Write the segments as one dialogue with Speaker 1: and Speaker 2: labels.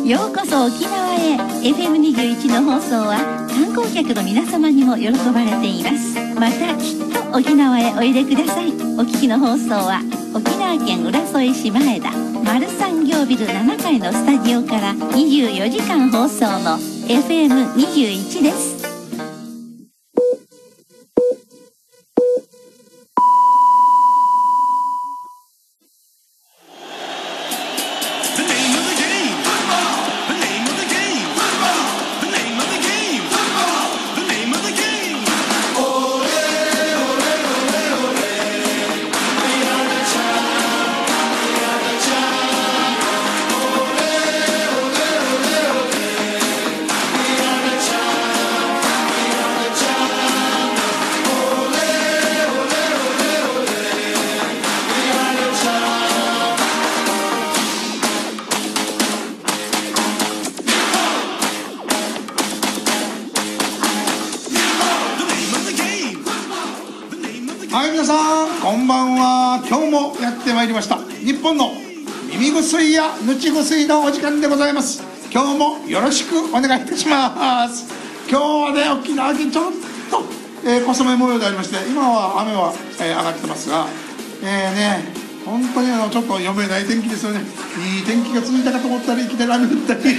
Speaker 1: ようこそ沖縄へ。 FM21 の放送は観光客の皆様にも喜ばれています。またきっと沖縄へおいでください。お聞きの放送は沖縄県浦添市前田丸産業ビル7階のスタジオから24時間放送の FM21 です。
Speaker 2: はい、皆さんこんばんは。今日もやってまいりました日本の耳薬やぬち薬のお時間でございます。今日もよろしくお願いいたします。今日はね、沖縄県ちょっと、小雨模様でありまして、今は雨は、上がってますが、本当にちょっと読めない天気ですよね。いい天気が続いたかと思ったらいきなり雨降ったり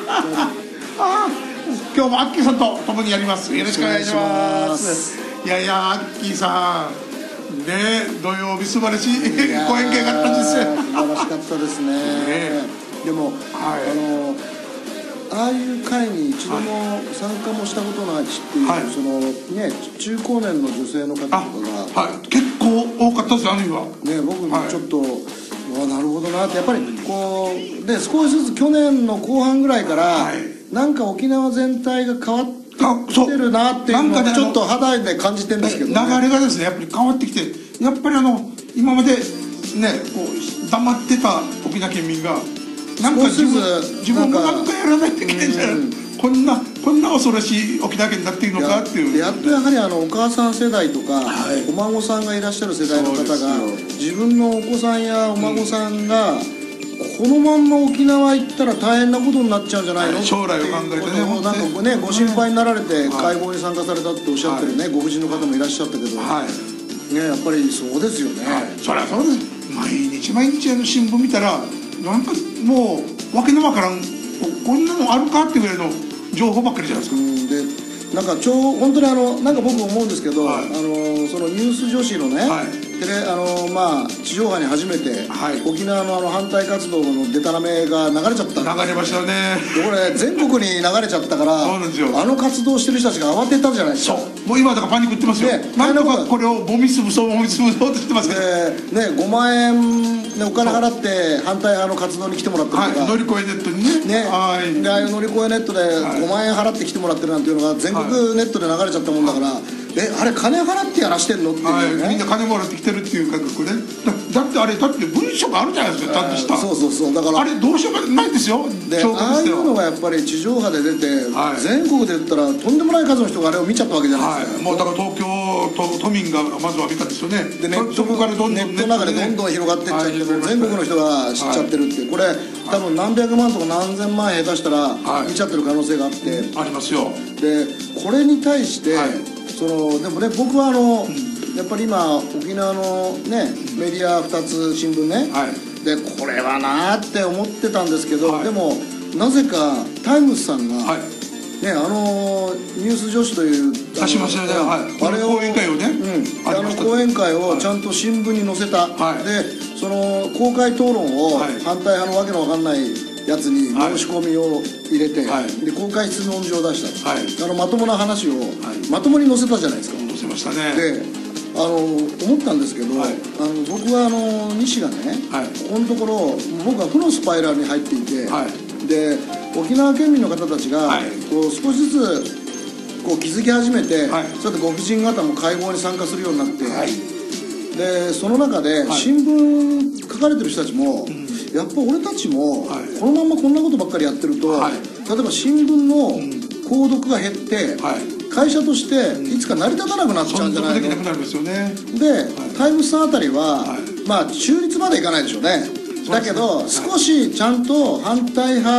Speaker 2: 今日もアッキーさんと共にやります。よろしくお願いします。いやいや、アッキーさんね、土曜日素晴らしい講演会があったんですよ。
Speaker 3: 素晴らしかったですね。でも、ああいう会に一度も参加もしたことないしっていう、そのね、中高年の女性の方とかが、
Speaker 2: 結構多かったですよ、あるいは
Speaker 3: ね。僕もちょっと、なるほどなって、やっぱりこうで少しずつ去年の後半ぐらいから、なんか沖縄全体が変わってきてるなっていうのをちょっと肌で感じてるんですけど、
Speaker 2: 流れがですね、やっぱり変わってきて、やっぱり今までね、こう黙ってた沖縄県民がなんか自分もなんかやらないといけないんじゃない、こんな恐ろしい沖縄県になっているのかっていう。
Speaker 3: やっとやはりお母さん世代とか、お孫さんがいらっしゃる世代の方が、自分のお子さんやお孫さんがこのまんま沖縄行ったら大変なことになっちゃうんじゃないの、
Speaker 2: 将来を考えてね、
Speaker 3: なんかね、ご心配になられて会合に参加されたっておっしゃってるね、ご婦人の方もいらっしゃったけど、ね、やっぱりそうですよね。
Speaker 2: そりゃそうです。毎日新聞見たら、なんかもう訳のわからん、こんなのあるかっていうぐらいの情報ばっかりじゃないですか。
Speaker 3: でなんか本当になんか僕思うんですけど、そのニュース女子のね、地上波に初めて、沖縄の反対活動のデタラメが流れちゃった。
Speaker 2: 流れましたね。
Speaker 3: でこれ全国に流れちゃったから、活動してる人たちが慌てたじゃないですか。
Speaker 2: もう今だからパニックってますよ。なんとかこれをもみつぶそうって言ってますけど
Speaker 3: ね、5万円お金払って反対派の活動に来てもらってるとか、
Speaker 2: 乗り越えネットにね、
Speaker 3: ああいう乗り越えネットで5万円払って来てもらってるなんていうのが全国ネットで流れちゃったもんだから、あれ金払ってやらしてんのっていうね、
Speaker 2: みんな金もらってきてるっていう感覚ね。だって文書があるじゃないですか、ちゃんとした。
Speaker 3: そうだから、
Speaker 2: あれどうしようかないですよ。
Speaker 3: でああいうのがやっぱり地上波で出て、全国で言ったらとんでもない数の人があれを見ちゃったわけじゃないですか。
Speaker 2: もうだから東京都民がまずは見たんですよね。でそこからどんどん
Speaker 3: ネットの中でどんどん広がっていっちゃって、全国の人が知っちゃってるっていう、これ多分何百万とか何千万下手したら見ちゃってる可能性があって、
Speaker 2: ありますよ。
Speaker 3: でこれに対して、でもね、僕はやっぱり今沖縄のねメディア2つ新聞ね、でこれはなーって思ってたんですけど、でもなぜかタイムズさんが、ニュース女子という
Speaker 2: あれを講演会をね、
Speaker 3: 講演会をちゃんと新聞に載せた。でその公開討論を反対派のわけのわかんないやつに申し込みを入れて、で公開質問状を出したと、まともな話をまともに載せたじゃないですか。
Speaker 2: 載せましたね。
Speaker 3: で思ったんですけど、僕は西がね、ここのところ僕は負のスパイラルに入っていて、で沖縄県民の方たちがこう少しずつこう気づき始めて、そうやってご婦人方も会合に参加するようになって、でその中で新聞書かれてる人たちも、やっぱ俺たちもこのままこんなことばっかりやってると、例えば新聞の購読が減って、会社としていつか成り立たなくなっちゃうんじゃないの。でタイムズさんあたりは、まあ中立までいかないでしょうね。だけど少しちゃんと反対派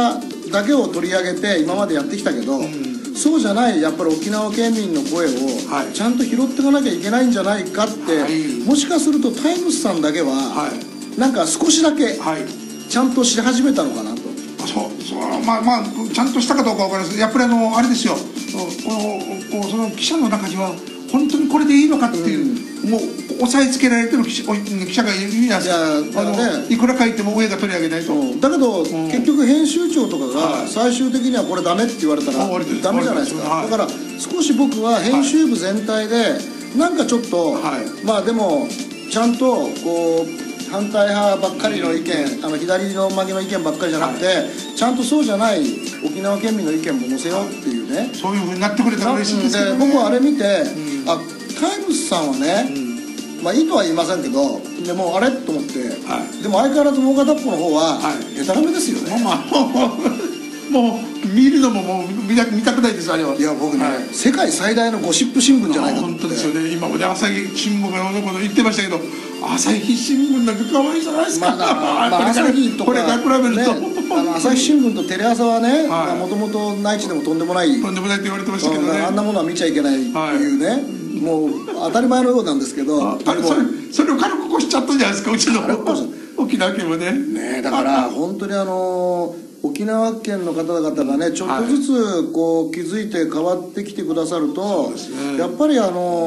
Speaker 3: だけを取り上げて今までやってきたけど、そうじゃないやっぱり沖縄県民の声をちゃんと拾っていかなきゃいけないんじゃないかって、もしかするとタイムスさんだけはなんか少しだけちゃんとし始めたのかなと。
Speaker 2: まあちゃんとしたかどうかわからないですけど、やっぱりあれですよ、その記者の中には本当にこれでいいのかっていう、もう押さえつけられてる記者がいるじゃないですか。いくら書いても上が取り上げないと。
Speaker 3: だけど結局編集長とかが最終的にはこれダメって言われたらダメじゃないですか。だから少し僕は編集部全体でなんかちょっとまあでもちゃんとこう反対派ばっかりの意見、左の曲げの意見ばっかりじゃなくて、ちゃんとそうじゃない沖縄県民の意見も載せようっていうね、
Speaker 2: そういうふうになってくれたら嬉しいですけどね。
Speaker 3: 僕はあれ見て、タイムスさんはね、まあいいとは言いませんけど、でもあれと思って、でも相変わらずもう片っぽの方はでたらめですよね。
Speaker 2: もう見るのももう見たくないです、あれは。
Speaker 3: いや僕ね、世界最大のゴシップ新聞じゃないかと思って。
Speaker 2: 本当ですよね。今まで朝日新聞がどのこと言ってましたけど、朝日新聞なんか可愛いじゃないですか。
Speaker 3: 朝日とか
Speaker 2: これから比べると、
Speaker 3: 朝日新聞とテレ朝はね、もともと内地でもとんでもないって
Speaker 2: 言われてましたけどね。
Speaker 3: あんなものは見ちゃいけないっていうね、もう当たり前のようなんですけど、
Speaker 2: それを軽く越しちゃったじゃないですか、うちの沖縄県はね。
Speaker 3: だから本当に沖縄県の方々がねちょっとずつこう気づいて変わってきてくださると、やっぱり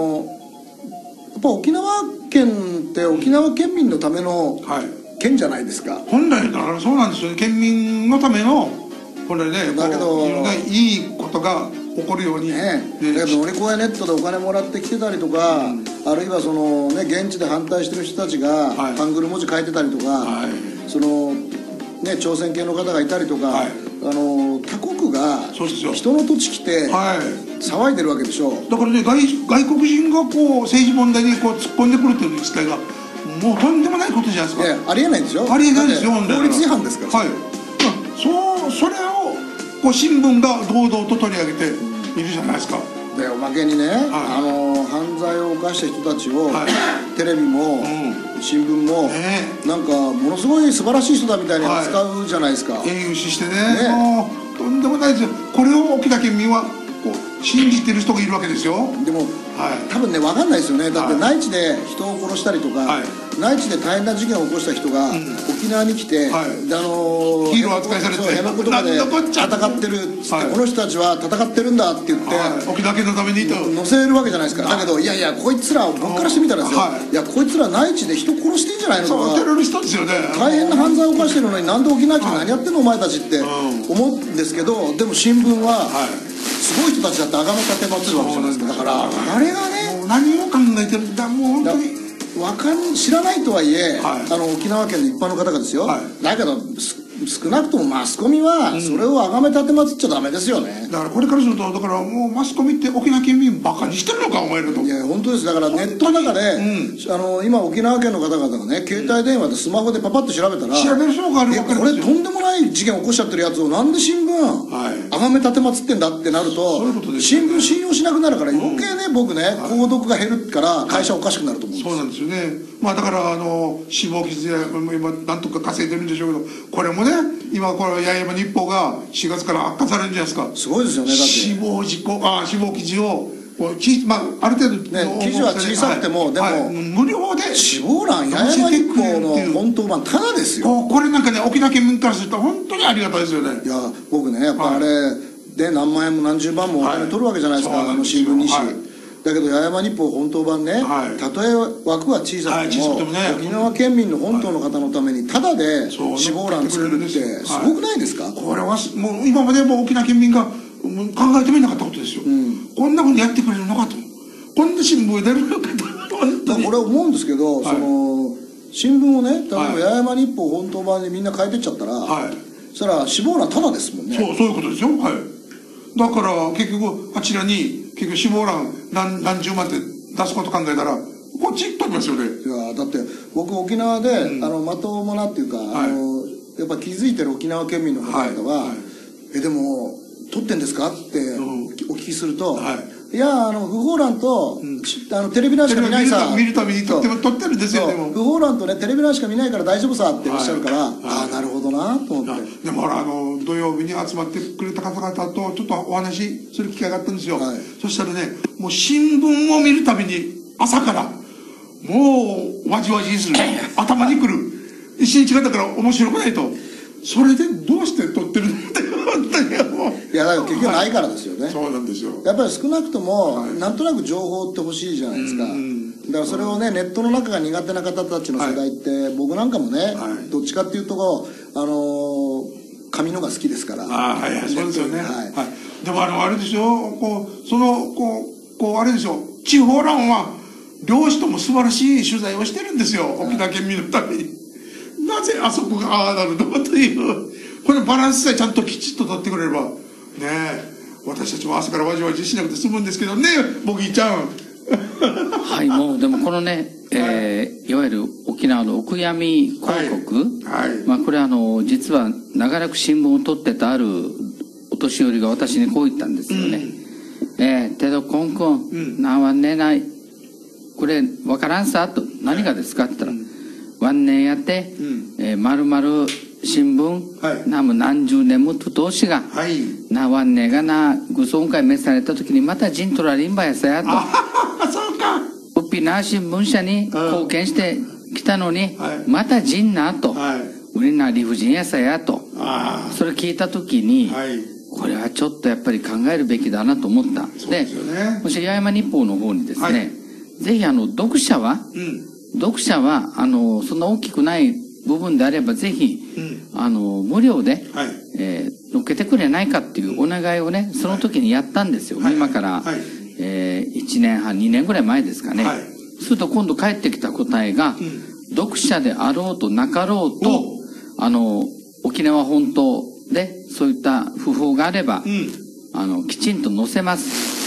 Speaker 3: 沖縄県って沖縄県民のための県じゃないですか。
Speaker 2: 本来だからそうなんですよね。県民のためのこれね、だけどいいことが起こるようにね。
Speaker 3: だけど乗り越えネットでお金もらってきてたりとか、あるいはそのね現地で反対してる人たちがハングル文字書いてたりとか、そのね、朝鮮系の方がいたりとか、他国が人の土地来て騒いでるわけでしょ。
Speaker 2: だからね、外国人がこう政治問題にこう突っ込んでくるっていう機会がもうとんでもないことじゃないですか。
Speaker 3: ありえないんですよ。
Speaker 2: ありえないですよ。
Speaker 3: 法律違反ですから。
Speaker 2: それをこう新聞が堂々と取り上げているじゃないですか。
Speaker 3: でおまけにね、犯罪を犯した人たちをテレビも新聞もなんかものすごい素晴らしい人だみたいに扱うじゃないですか。
Speaker 2: 英雄視してね、もうとんでもないですよ。これを沖縄県民はこう信じてる人がいるわけですよ。
Speaker 3: でも多分ね分かんないですよね。だって内地で人を殺したりとか内地で大変な事件を起こした人が沖縄に来てヒ
Speaker 2: ーロー扱いされて
Speaker 3: 辺野古とかで戦ってるっつって、この人たちは戦ってるんだって言って
Speaker 2: 沖縄県のためにと
Speaker 3: 載せるわけじゃないですか。だけどいやいやこいつら僕からしてみたらですよ、いやこいつら内地で人殺してんじゃないのとか、
Speaker 2: テロリストですよね。
Speaker 3: 大変な犯罪を犯してるのになんで沖縄県何やってんのお前たちって思うんですけど、でも新聞はすごい人たちだって崇め立てまつるわけじゃないですか。だからあれがね、
Speaker 2: 何を考えてるんだ、もう本当に
Speaker 3: 知らないとはいえ、沖縄県の一般の方がですよ、だけど少なくともマスコミはそれを崇め立てまつっちゃダメですよね。
Speaker 2: だからこれからすると、だからもうマスコミって沖縄県民バカにしてるのかお前らと。
Speaker 3: いや本当です。だからネットの中で今沖縄県の方々がね携帯電話でスマホでパパッと調べたら、
Speaker 2: 調べる人があるわけですよ。
Speaker 3: これとんでもない事件を起こしちゃってるやつをなんで新聞崇め立てまつってんだってなると、新聞信用しなくなるから余計ね、僕ね購読が減るから会社おかしくなると思うんです。
Speaker 2: そうなんですよね。まあだから死亡傷や今なんとか稼いでるんでしょうけど、これもね今これ八重山日報が4月から悪化されるんじゃないですか。
Speaker 3: すごいですよね。だって
Speaker 2: 死亡記事をある程度
Speaker 3: 記事は小さくてもでも
Speaker 2: 無料で
Speaker 3: 死亡欄八重山日報の本当版ただですよ。
Speaker 2: これなんかね沖縄県民からすると本当にありがたいですよね。
Speaker 3: いや僕ねやっぱあれで何万円も何十万もお金取るわけじゃないですか、新聞2紙。だけど八重山日報本当版ね、たとえ枠は小さくても沖縄県民の本島の方のためにタダで死亡欄作るってすごくないですか。これは
Speaker 2: もう今までも沖縄県民が考えてみなかったことですよ。こんなふうにやってくれるのかと、こんな新聞出るのかと。
Speaker 3: これ思うんですけど、その新聞をね例えば八重山日報本島版でみんな変えてっちゃったら、そしたら死亡欄タダですもんね。
Speaker 2: そういうことですよ。だから結局あちらに結局死亡欄何十万って出すこと考えたらこっち行っときますよね。
Speaker 3: いやだって僕沖縄で、まともなっていうか、やっぱ気づいてる沖縄県民の方々は「でも撮ってんですか?」ってお聞きすると「いや不法欄とテレビ欄しか見ないさ」
Speaker 2: 見るために撮ってるんですよ。でも
Speaker 3: 不法欄とねテレビ欄しか見ないから大丈夫さっておっしゃるから、ああなるほどなと思って。
Speaker 2: でもほら土曜日に集まってくれた方々とちょっとお話しする機会があったんですよ。そしたらね、もう新聞を見るたびに朝からもうわじわじする、頭にくる、一日がだから面白くないと。それでどうして撮ってるのって本当にもう。
Speaker 3: いやだから結局ないからですよね。
Speaker 2: そうなんですよ。
Speaker 3: やっぱり少なくとも、なんとなく情報って欲しいじゃないですか。だからそれをね、ネットの中が苦手な方たちの世代って、僕なんかもね、どっちかっていうと紙のが好きですから。
Speaker 2: そうですよね。でもあれですよ、あれですよ、地方欄は漁師とも素晴らしい取材をしてるんですよ、沖縄県民のために。なぜあそこがああなるのという、これバランスさえちゃんときちっと取ってくれればね、私たちも朝からわじわじしなくて済むんですけどね、ボギーちゃん。
Speaker 4: はい、もうでもこのね、いわゆる沖縄のお悔やみ広告、まあこれ実は長らく新聞を取ってたあるお年寄りが私にこう言ったんですよね。てどこんこん、なわんねない、これわからんさと、何がですかって言ったら、ワンネやって、まるまる新聞、なも何十年もと通しが、なワンネがな、ぐそんかい召された時にまた陣取られんばやさやと。
Speaker 2: そうか。
Speaker 4: うっぴな新聞社に貢献してきたのに、また陣なと。うりな理不尽やさやと。それ聞いた時に、これはちょっとやっぱり考えるべきだなと思った。で、もし八重山日報の方にですね、ぜひ読者は、そんな大きくない部分であれば、ぜひ、無料で、乗っけてくれないかっていうお願いをね、その時にやったんですよ。今から、1年半、2年ぐらい前ですかね。すると今度返ってきた答えが、読者であろうとなかろうと、沖縄本島でそういった訃報があれば、きちんと載せます。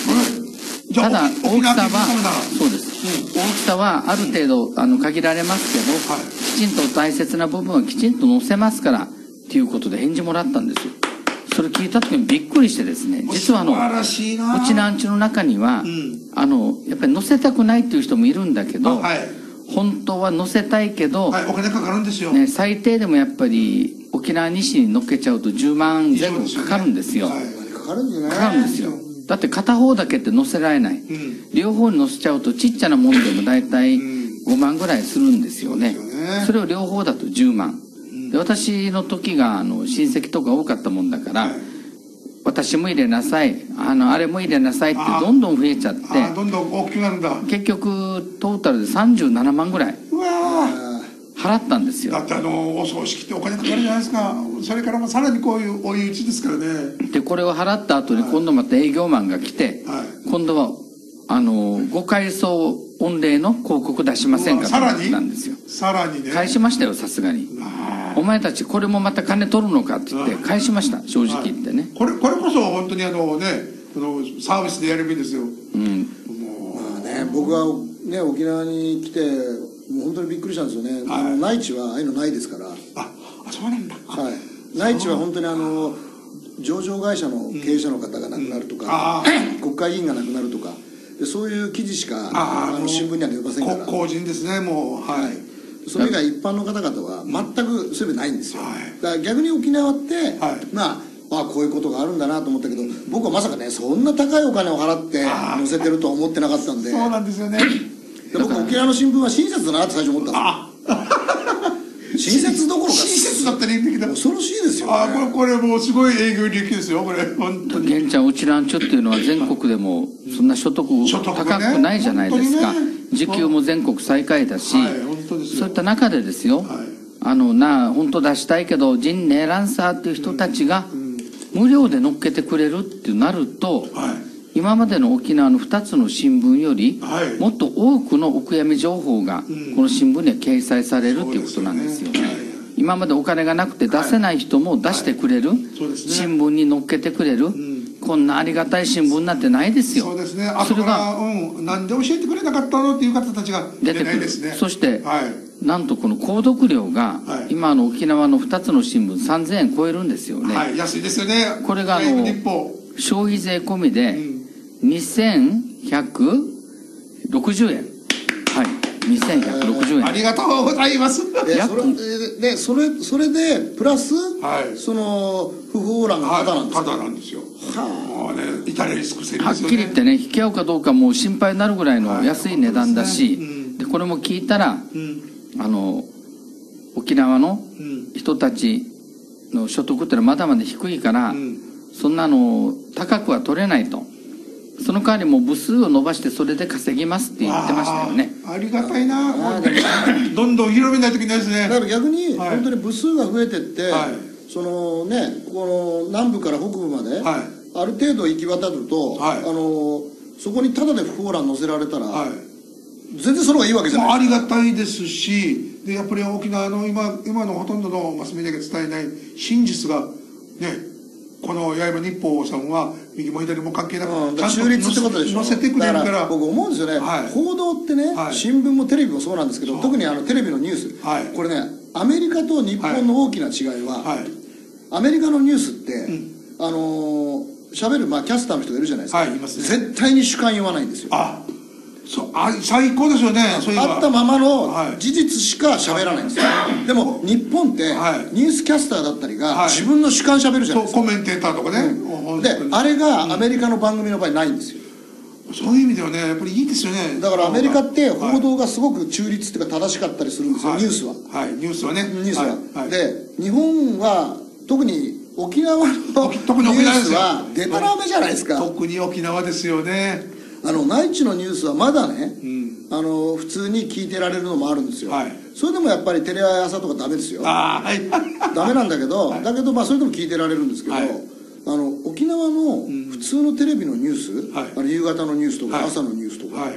Speaker 4: ただ、大きさは、そうです。大きさはある程度限られますけど、きちんと大切な部分はきちんと載せますからっていうことで返事もらったんですよ。それ聞いた時にびっくりしてですね、実はうちなんちの中には、やっぱり載せたくないっていう人もいるんだけど、本当は載せたいけど、
Speaker 2: お金かかるんですよ。
Speaker 4: 最低でもやっぱり沖縄西に乗っけちゃうと10万前後かかるんですよ。
Speaker 3: かかるん
Speaker 4: ですよ。だって片方だけって載せられない。両方に載せちゃうとちっちゃなもんでもだいたい5万ぐらいするんですよね。それを両方だと10万。で、私の時が親戚とか多かったもんだから、私も入れなさい、あれも入れなさいってどんどん増えちゃって、
Speaker 2: どんどん大きくなるんだ。
Speaker 4: 結局トータルで37万ぐらい払ったんですよ。
Speaker 2: だってお葬式ってお金かかるじゃないですか。それからもさらにこういう追い打ちですからね。でこれを払った後に今度また営業マンが来て、今度はご回送御礼の広告出しませんかって言ったんですよ。さらにね返しましたよ、さすがに。お前たちこれもまた金取るのかって言って返しました、正直言ってね。これこそ本当にサービスでやればいいんですよ。
Speaker 3: まあね、僕はね沖縄に来てもう本当にびっくりしたんですよね。内地はああいうのないですから。
Speaker 2: そうなんだ。
Speaker 3: 内地は本当に上場会社の経営者の方が亡くなるとか、国会議員が亡くなるとか、そういう記事しか新聞には出ませんから。
Speaker 2: 公人ですね、もう。はい。
Speaker 3: それ以外一般の方々は全くそういうのないんですよ。だから逆に沖縄ってまあこういうことがあるんだなと思ったけど、僕はまさかねそんな高いお金を払って載せてるとは思ってなかったんで。
Speaker 2: そうなんですよね。
Speaker 3: 僕沖縄の新聞は親切だなって最初思ったんですよ。親切どころか
Speaker 2: 親切だったらいいんだけど
Speaker 3: 恐ろしいですよね。
Speaker 2: これもうすごい営業利益ですよ、これ本当に。
Speaker 4: 玄ちゃん、うちなんちゅっていうのは全国でもそんな所得高くないじゃないですか。時給も全国最下位だし、そういった中でですよ、本当出したいけど人ねえらんさっていう人たちが無料で乗っけてくれるってなると、今までの沖縄の2つの新聞よりもっと多くのお悔やみ情報がこの新聞には掲載されるっていうことなんですよね。今までお金がなくて出せない人も出してくれる、新聞に載っけてくれる、こんなありがたい新聞なんてないですよ。
Speaker 2: そうですね。それがなんで教えてくれなかったのっていう方たちが出てくる。
Speaker 4: そしてなんとこの購読料が今の沖縄の2つの新聞3000円超えるんですよね。
Speaker 2: 安いですよね。
Speaker 4: これが消費税込みで2160円。はい。 2160円。
Speaker 2: ありがとうございます。
Speaker 3: それでプラス、その不法欄がタダなんですよ。
Speaker 2: タダなんですよ。もうね、至れり尽くせりですよね。
Speaker 4: はっきり言ってね、引き合うかどうかもう心配になるぐらいの安い値段だし、でこれも聞いたら、沖縄の人たちの所得ってのはまだまだ低いから、そんなの高くは取れないと。その代わりも部数を伸ばしてそれで稼ぎますって言ってましたよね。
Speaker 2: ありがたいな。どんどん広めないといけないですね。
Speaker 3: だから逆に本当に部数が増えてって、そのね、この南部から北部まである程度行き渡ると、そこにタダで不法欄載せられたら、全然その方がいいわけじゃない。
Speaker 2: ありがたいですし、でやっぱり沖縄の今のほとんどのマスメディアが伝えない真実がね、この刃日報さんは右も左も関係なくちゃんと
Speaker 3: 中立ってことでしょ。
Speaker 2: 載せてくれるから。
Speaker 3: 僕思うんですよね、報道ってね、新聞もテレビもそうなんですけど、特にテレビのニュース、これね、アメリカと日本の大きな違いは、アメリカのニュースって喋るキャスターの人がいるじゃないですか、絶対に主観言わないんですよ。
Speaker 2: 最高ですよね。
Speaker 3: あったままの事実しか喋らないんですよ。でも日本ってニュースキャスターだったりが自分の主観喋るじゃないですか。
Speaker 2: コメンテーターとかね。
Speaker 3: であれがアメリカの番組の場合ないんですよ。
Speaker 2: そういう意味ではね、やっぱりいいですよね。
Speaker 3: だからアメリカって報道がすごく中立っていうか正しかったりするんですよ、ニュースは。
Speaker 2: ニュースはね。
Speaker 3: ニュースは。で日本は特に沖縄のニュースはデタラメじゃないですか。
Speaker 2: 特に沖縄ですよね。
Speaker 3: 内地のニュースはまだね、普通に聞いてられるのもあるんですよ。それでもやっぱりテレ朝とかダメですよ。ダメなんだけど、それでも聞いてられるんですけど、沖縄の普通のテレビのニュース、夕方のニュースとか朝のニュースとか、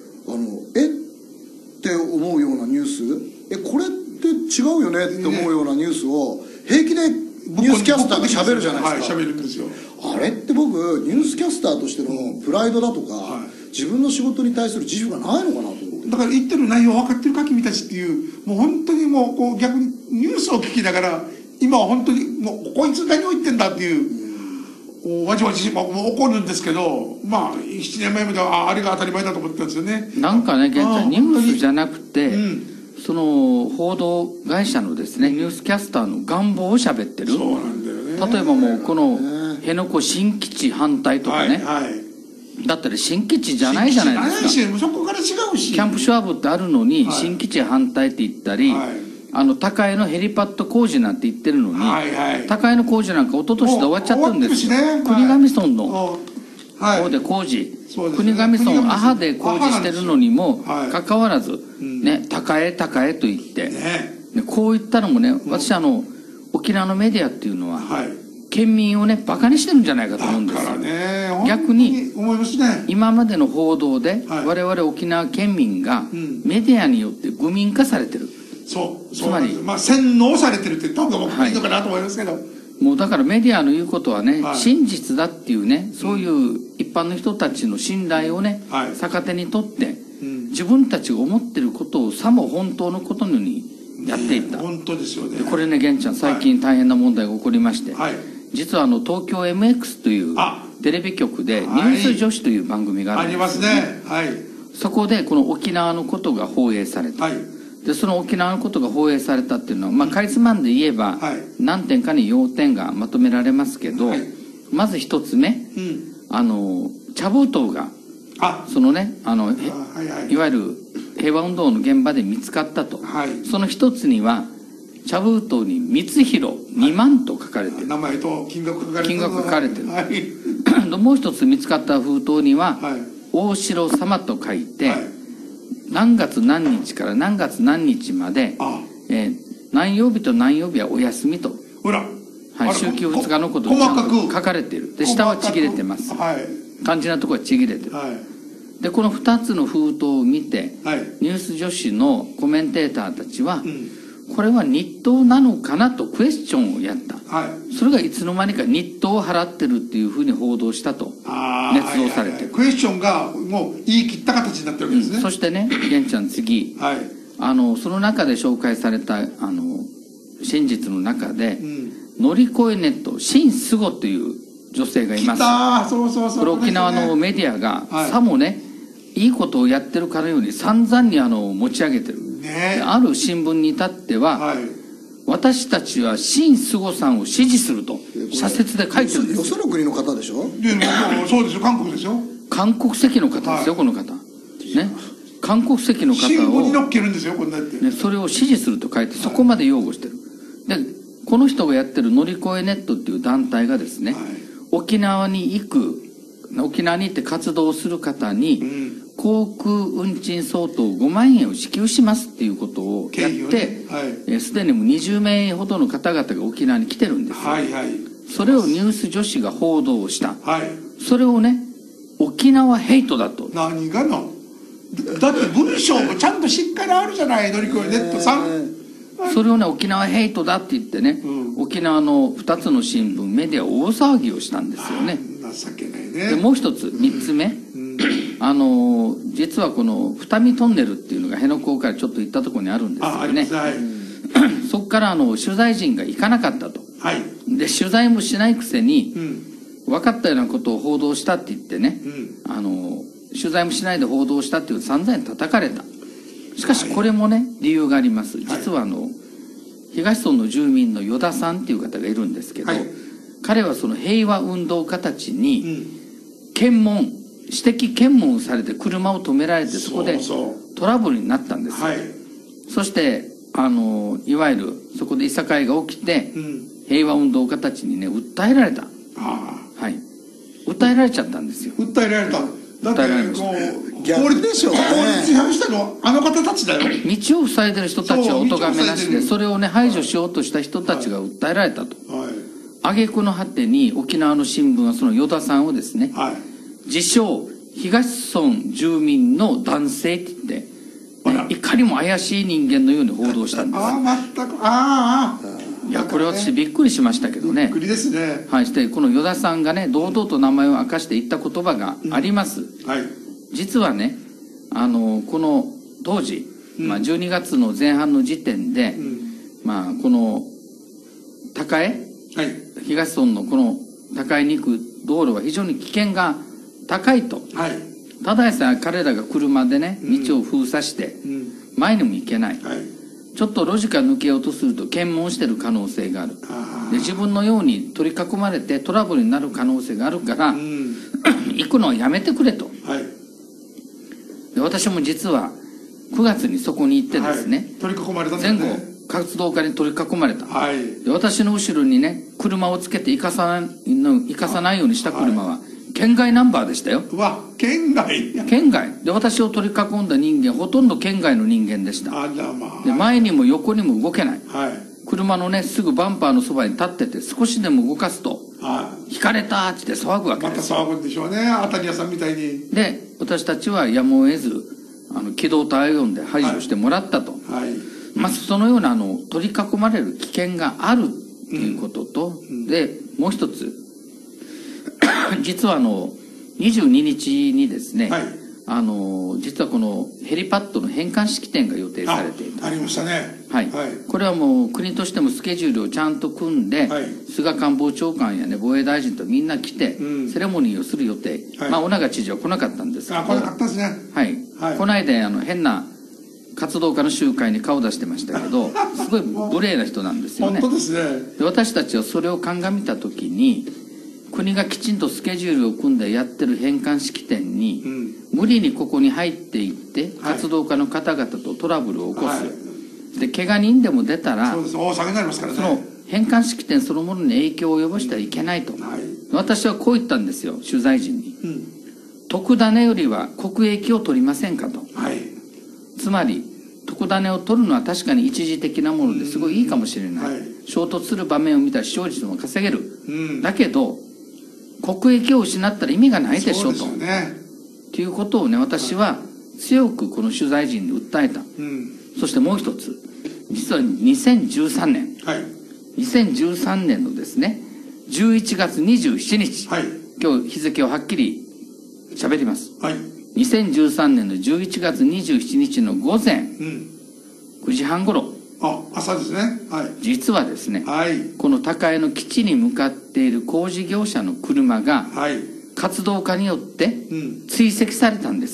Speaker 3: って思うようなニュース、これって違うよねって思うようなニュースを平気でニュースキャスターが喋るじゃないですか。
Speaker 2: 喋るんですよ。
Speaker 3: あれって僕ニュースキャスターとしてのプライドだとか、自分の仕事に対する自負がないのかなと思って。
Speaker 2: だから言ってる内容分かってるか君たちっていう、もう本当にもう逆にニュースを聞きながら、今は本当にもうこいつ何を言ってんだっていう、わちわちもう怒るんですけど、7年前まではあれが当たり前だと思ってたんですよね。
Speaker 4: なんかね、現在ニュースじゃなくて、その報道会社のですね、ニュースキャスターの願望を喋ってる。
Speaker 2: そうなんだよね。
Speaker 4: 例えばもうこの辺野古新基地反対とかね、だったら新基地じゃないじゃないですか。
Speaker 2: そこから違うし、
Speaker 4: キャンプシュワブってあるのに新基地反対って言ったり、高江のヘリパッド工事なんて言ってるのに、高江の工事なんか一昨年で終わっちゃったんですよ。国頭村の方で工事、国頭村阿波で工事してるのにもかかわらずね、高江と言ってこういったのもね、私沖縄のメディアっていうのは県民をねバカにしてるんじゃないかと思うんですよ。逆に今までの報道で我々沖縄県民がメディアによって愚民化されてる。
Speaker 2: つまり洗脳されてるって言った方が僕はいいのかなと思いますけど、
Speaker 4: もうだからメディアの言うことはね、真実だっていうね、そういう一般の人たちの信頼をね、逆手にとって、自分たちが思ってることをさも本当のことのようにやっていった。
Speaker 2: 本当ですよね。
Speaker 4: これね、玄ちゃん、最近大変な問題が起こりまして、実は東京 MX というテレビ局でニュース女子という番組があるんですよね。そこでこの沖縄のことが放映された。でその沖縄のことが放映されたっていうのは、カリスマンで言えば何点かに要点がまとめられますけど、まず一つ目、茶封筒がそのねいわゆる平和運動の現場で見つかったと。その一つには茶封筒に光弘2万と書かれてる。
Speaker 2: 名前と金額書
Speaker 4: かれてる。もう一つ見つかった封筒には大城様と書いて、何月何日から何月何日まで、何曜日と何曜日はお休みと、週休2日のことが書かれている。で下はちぎれてます。肝心なところはちぎれてる。でこの2つの封筒を見て、ニュース女子のコメンテーターたちは、これは日当なのかなとクエスチョンをやった。それがいつの間にか日当を払ってるっていうふうに報道したと捏造されてる。
Speaker 2: クエスチョンがもう言い切った形になってるわけですね。
Speaker 4: そしてね、玄ちゃん次、その中で紹介された真実の中で、乗り越えネット新菅という女性がいます。これ沖縄のメディアがさもねいいことをやってるかのように散々に持ち上げてる、ある新聞に至っては、私たちは辛菅生さんを支持すると社説で書いてるんですよ。
Speaker 3: よその国の方でしょ。
Speaker 2: そうですよ、韓国ですよ。
Speaker 4: 韓国籍の方ですよ、この方ね。韓国籍の方を
Speaker 2: 新聞に載っけるんですよ、こんなって、
Speaker 4: それを支持すると書いて、そこまで擁護してる。でこの人がやってる乗り越えネットっていう団体がですね、沖縄に行って活動する方に、航空運賃相当5万円を支給しますっていうことをやって、すでにもう20名ほどの方々が沖縄に来てるんですよ。それをニュース女子が報道した。それをね、沖縄ヘイトだと。
Speaker 2: 何がのだって文章もちゃんとしっかりあるじゃない、乗り越えネットさん。
Speaker 4: それをね、沖縄ヘイトだって言ってね、沖縄の2つの新聞メディア大騒ぎをしたんですよね。
Speaker 2: 情けないね。
Speaker 4: でもう一つ3つ目、実はこの二見トンネルっていうのが辺野古からちょっと行ったところにあるんですよね。そこから取材陣が行かなかったと。で取材もしないくせに、分かったようなことを報道したって言ってね、取材もしないで報道したっていう散々に叩かれた。しかしこれもね、理由があります。実は東村の住民の依田さんっていう方がいるんですけど、彼はその平和運動家たちに私的検問されて車を止められて、そこでトラブルになったんですよ。そしていわゆるそこでいさかいが起きて、平和運動家たちにね訴えられた。訴えられちゃったんですよ。
Speaker 2: 訴えられた。だって法律でしょ。法律違反したのあの方たちだよ。
Speaker 4: 道を塞いでる人たちはお咎めなしで、それをね排除しようとした人たちが訴えられたと。挙句の果てに沖縄の新聞はその依田さんをですね、自称東村住民の男性って言って、いかにも怪しい人間のように報道したんです。
Speaker 2: 全く
Speaker 4: いや、これ私びっくりしましたけどね。
Speaker 2: びっくりですね。
Speaker 4: してこの依田さんがね、堂々と名前を明かして言った言葉があります。実はね、この当時、12月の前半の時点で、この高江、東村のこの高江に行く道路は非常に危険が高いと。ただでさえ彼らが車でね、道を封鎖して前にも行けない。ちょっと路地から抜けようとすると検問してる可能性がある。で自分のように取り囲まれてトラブルになる可能性があるから、行くのはやめてくれと。で私も実は9月にそこに行ってですね、
Speaker 2: 取り囲まれたんですね。
Speaker 4: 前後活動家に取り囲まれた。で私の後ろにね、車をつけて行かさないようにした車は県外ナンバーでしたよ。
Speaker 2: 県外
Speaker 4: で私を取り囲んだ人間ほとんど県外の人間でした。で前にも横にも動けない。車のねすぐバンパーのそばに立ってて、少しでも動かすと引かれたって騒ぐわけです。
Speaker 2: また騒ぐんでしょうね、当たり屋さんみたいに。
Speaker 4: で私たちはやむを得ず機動隊を呼んで排除してもらったと。そのような取り囲まれる危険があるっていうことと、でもう一つ実は22日にですね、実はこのヘリパッドの返還式典が予定されていた。
Speaker 2: ありましたね。
Speaker 4: これはもう国としてもスケジュールをちゃんと組んで、菅官房長官やね防衛大臣とみんな来て、セレモニーをする予定。尾長知事は来なかったんですけど、
Speaker 2: 来なかったですね。
Speaker 4: この間変な活動家の集会に顔出してましたけど、すごい無礼な人なんですよね。
Speaker 2: 本当ですね。
Speaker 4: で私たちはそれを鑑みた時に、国がきちんとスケジュールを組んでやってる返還式典に、無理にここに入っていって活動家の方々とトラブルを起こす。で怪我人でも出たら、
Speaker 2: 大騒ぎになりますからね。
Speaker 4: その返還式典そのものに影響を及ぼしてはいけないと。私はこう言ったんですよ、取材陣に。特ダネよりは国益を取りませんかと。つまり特ダネを取るのは確かに一時的なものですごいいいかもしれない。衝突する場面を見たら視聴率も稼げる。だけど国益を失ったら意味がないでしょと。っていうことをね、私は強くこの取材陣に訴えた。そしてもう一つ、実は2013年、2013年のですね、11月27日、今日日付をはっきり喋ります。2013年の11月27日の午前9時半頃、
Speaker 2: 朝ですね。
Speaker 4: 実はですね、この高江の基地に向かっている工事業者の車が活動家によって追跡されたんですよ。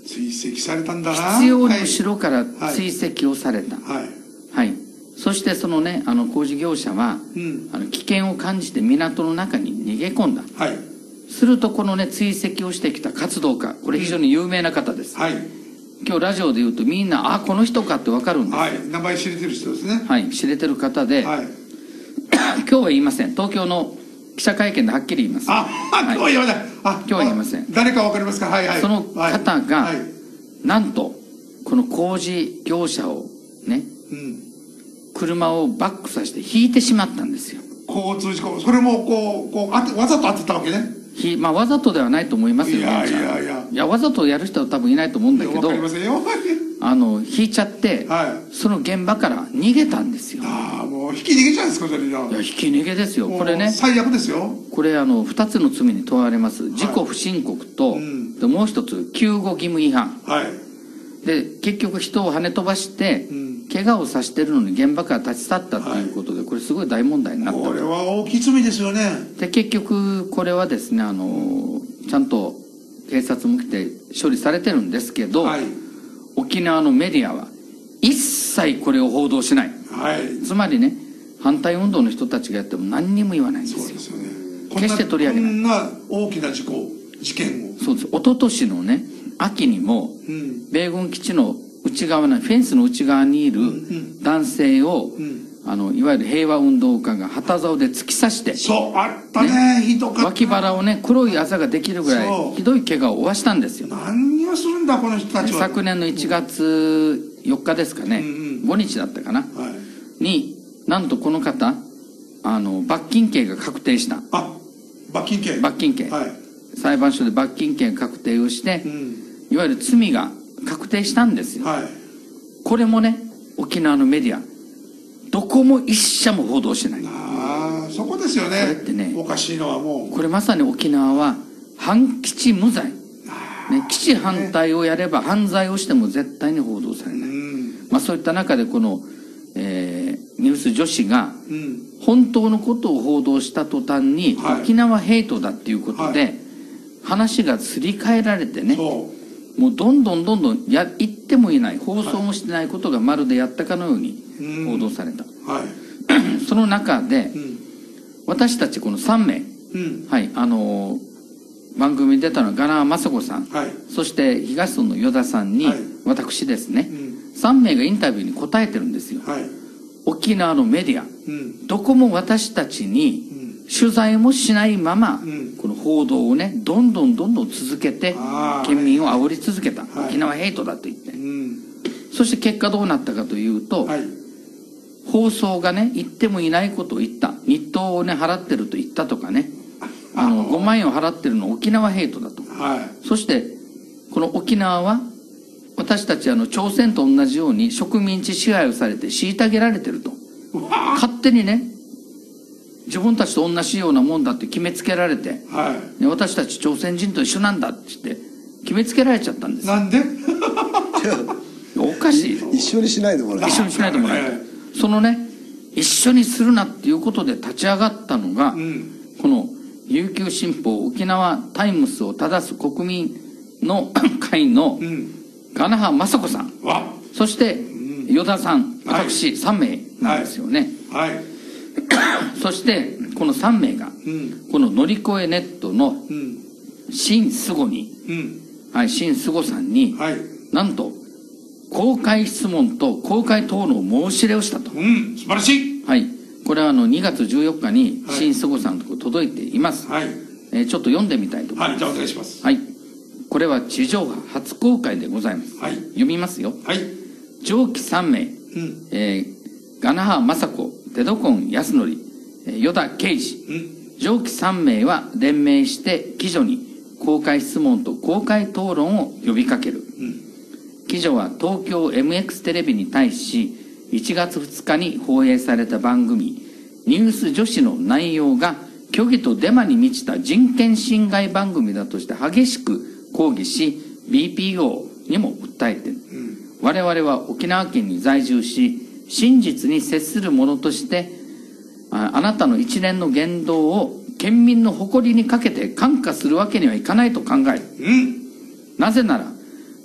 Speaker 2: 追跡されたんだな。
Speaker 4: 必要に後ろから追跡をされた。
Speaker 2: はい。
Speaker 4: はい。そしてそのね、工事業者は、危険を感じて港の中に逃げ込んだ。
Speaker 2: はい。
Speaker 4: するとこのね、追跡をしてきた活動家、これ非常に有名な方です。
Speaker 2: はい。
Speaker 4: 今日ラジオで言うとみんな、あ、この人かってわかるんです。
Speaker 2: はい。名前知れてる人ですね。
Speaker 4: はい。知れてる方で、はい、今日は言いません。東京の記者会見ではっきり言います。
Speaker 2: あ、今日は言わない。
Speaker 4: 今日は言いません。
Speaker 2: 誰かわかりますか？はいはい。
Speaker 4: その方が、なんと、この工事業者をね、車をバックさせて引いてしまったんですよ。
Speaker 2: 交通事故。それもわざと当てたわけね。
Speaker 4: まあわざとではないと思いますよね。いやわざとやる人は多分いないと思うんだけど、引いちゃって、その現場から逃げたんですよ。
Speaker 2: ああ、もう引き逃げちゃうんですか、それじゃ。
Speaker 4: いや、引き逃げですよ。これね、
Speaker 2: 最悪ですよ。
Speaker 4: これ2つの罪に問われます。自己不申告と、もう一つ救護義務違反。で結局人を跳ね飛ばして、怪我をさせてるのに現場から立ち去ったということで、これすごい大問題になった。
Speaker 2: これは大きい罪ですよね。
Speaker 4: で結局これはですね、ちゃんと警察も来て処理されてるんですけど、沖縄のメディアは一切これを報道しない。つまりね、反対運動の人たちがやっても何にも言わないんですよ。
Speaker 2: そうですよね。
Speaker 4: 決して取り上げない。
Speaker 2: こんな大きな事件を。
Speaker 4: そうです。一昨年のね、秋にも、米軍基地の内側のフェンスの内側にいる男性を、いわゆる平和運動家が旗竿で突き刺して、
Speaker 2: そうあったね、ひどかった。
Speaker 4: 脇腹をね、黒いあざができるぐらいひどい怪我を負わしたんですよ。
Speaker 2: 何をするんだこの人たちは。
Speaker 4: 昨年の1月4日ですかね、5日だったかな、になんとこの方罰金刑が確定した。
Speaker 2: 罰金刑。
Speaker 4: 裁判所で罰金刑が確定をして、いわゆる罪が確定したんですよ。これもね、沖縄のメディアどこも一社も報道してない。
Speaker 2: そこですよね。
Speaker 4: これってね、
Speaker 2: おかしいのはもう
Speaker 4: これまさに沖縄は反基地無罪、ね、基地反対をやれば犯罪をしても絶対に報道されない。そういった中でこの、ニュース女子が本当のことを報道した途端に、沖縄ヘイトだっていうことで、話がすり替えられてね、もうどんどん言ってもいない、放送もしてないことがまるでやったかのように報道された。その中で、私たちこの3名、番組に出たのはガナー雅子さん、そして東村の与田さんに、私ですね、3名がインタビューに答えてるんですよ。沖縄のメディア、どこも私たちに取材もしないまま、この報道をね、どんどん続けて県民を煽り続けた。沖縄ヘイトだと言って、そして結果どうなったかというと、放送がね、言ってもいないことを言った、日当をね払ってると言ったとかね、5万円を払ってるの沖縄ヘイトだと、そしてこの沖縄は私たち朝鮮と同じように植民地支配をされて虐げられてると、勝手にね、自分たちと同じようなもんだって決めつけられて、私たち朝鮮人と一緒なんだって言って決めつけられちゃったんです。
Speaker 2: なんで
Speaker 4: おかしい。
Speaker 3: 一緒にしないでもらえ。
Speaker 4: 一緒にしないでもらえ。そのね、一緒にするなっていうことで立ち上がったのが、この琉球新報沖縄タイムスを正す国民の会のガナハ雅子さん、そして与田さん、私3名なんですよね。そしてこの3名が、この乗り越えネットの新スゴに、新スゴさんに、なんと公開質問と公開討論を申し入れをしたと。
Speaker 2: 素晴らしい。
Speaker 4: これは2月14日に新スゴさんのところ届いています。ちょっと読んでみたいと思います。
Speaker 2: じゃあお願いします。
Speaker 4: これは地上波初公開でございます。読みますよ。上記3名、ガナハ雅子、テドコン康則、与田啓二、上記3名は連名して記女に公開質問と公開討論を呼びかける。記女は東京 MX テレビに対し1月2日に放映された番組ニュース女子の内容が虚偽とデマに満ちた人権侵害番組だとして激しく抗議し BPO にも訴えている。我々は沖縄県に在住し真実に接する者としてあなたの一連の言動を県民の誇りにかけて看過するわけにはいかないと考える。なぜなら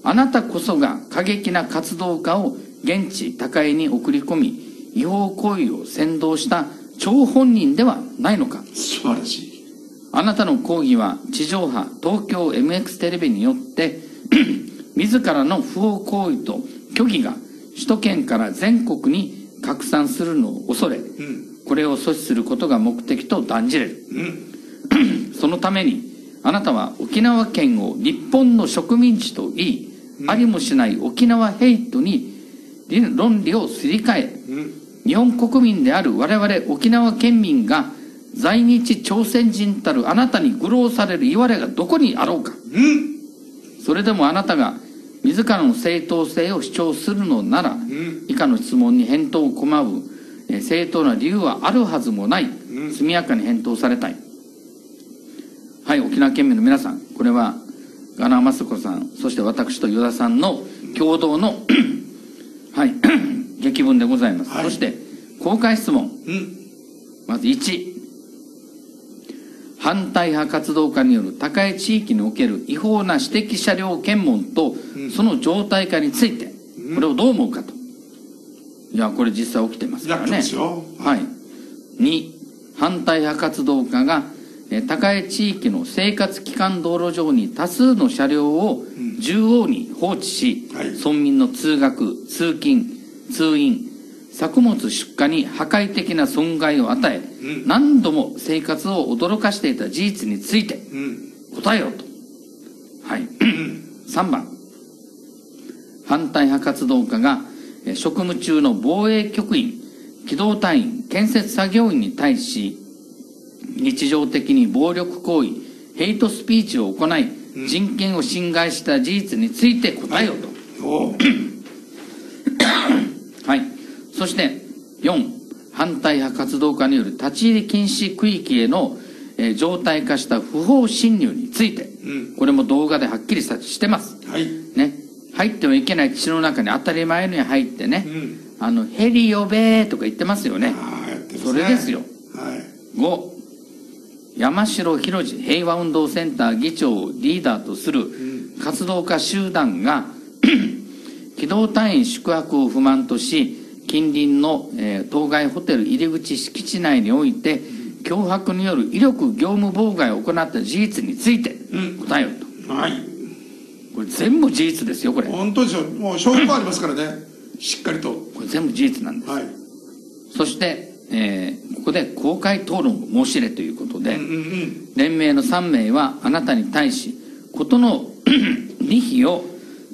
Speaker 4: あなたこそが過激な活動家を現地高江に送り込み、違法行為を扇動した張本人ではないのか。
Speaker 2: 素晴らしい。
Speaker 4: あなたの抗議は地上波東京 MX テレビによって自らの不法行為と虚偽が首都圏から全国に拡散するのを恐れ、これを阻止することが目的と断じれる。そのためにあなたは沖縄県を日本の植民地と言い、ありもしない沖縄ヘイトに論理をすり替え、日本国民である我々沖縄県民が在日朝鮮人たるあなたに愚弄されるいわれがどこにあろうか。それでもあなたが自らの正当性を主張するのなら、以下の質問に返答を拒む正当な理由はあるはずもない。速やかに返答されたい。はい、沖縄県民の皆さん、これはガナーマスコさん、そして私と与田さんの共同のはい劇文でございます。そして公開質問、まず1、反対派活動家による高江地域における違法な私的車両検問とその状態化について、これをどう思うかと。いや、これ実際起きてますからね。はい。2、反対派活動家が高江地域の生活基幹道路上に多数の車両を縦横に放置し、村民の通学、通勤、通院、作物出荷に破壊的な損害を与え、何度も生活を驚かしていた事実について答えようと。はい。3番、反対派活動家が職務中の防衛局員、機動隊員、建設作業員に対し日常的に暴力行為、ヘイトスピーチを行い、人権を侵害した事実について答えようと。はい。そして4、反対派活動家による立ち入り禁止区域への常態化した不法侵入について、これも動画ではっきりしてます。
Speaker 2: はい。
Speaker 4: ね。入ってはいけない基地の中に当たり前のように入ってね、ヘリ呼べーとか言ってますよね。それですよ。5、山城博司平和運動センター議長をリーダーとする活動家集団が機動隊員宿泊を不満とし、近隣の当該ホテル入り口敷地内において脅迫による威力業務妨害を行った事実について答えようと。
Speaker 2: はい。
Speaker 4: これ全部事実ですよ、これ。
Speaker 2: 本当ですよ。もう証拠ありますからね。しっかりと。
Speaker 4: これ全部事実なんです。
Speaker 2: はい。
Speaker 4: そして、ここで公開討論を申し入れということで、連盟の3名はあなたに対し、ことの利否を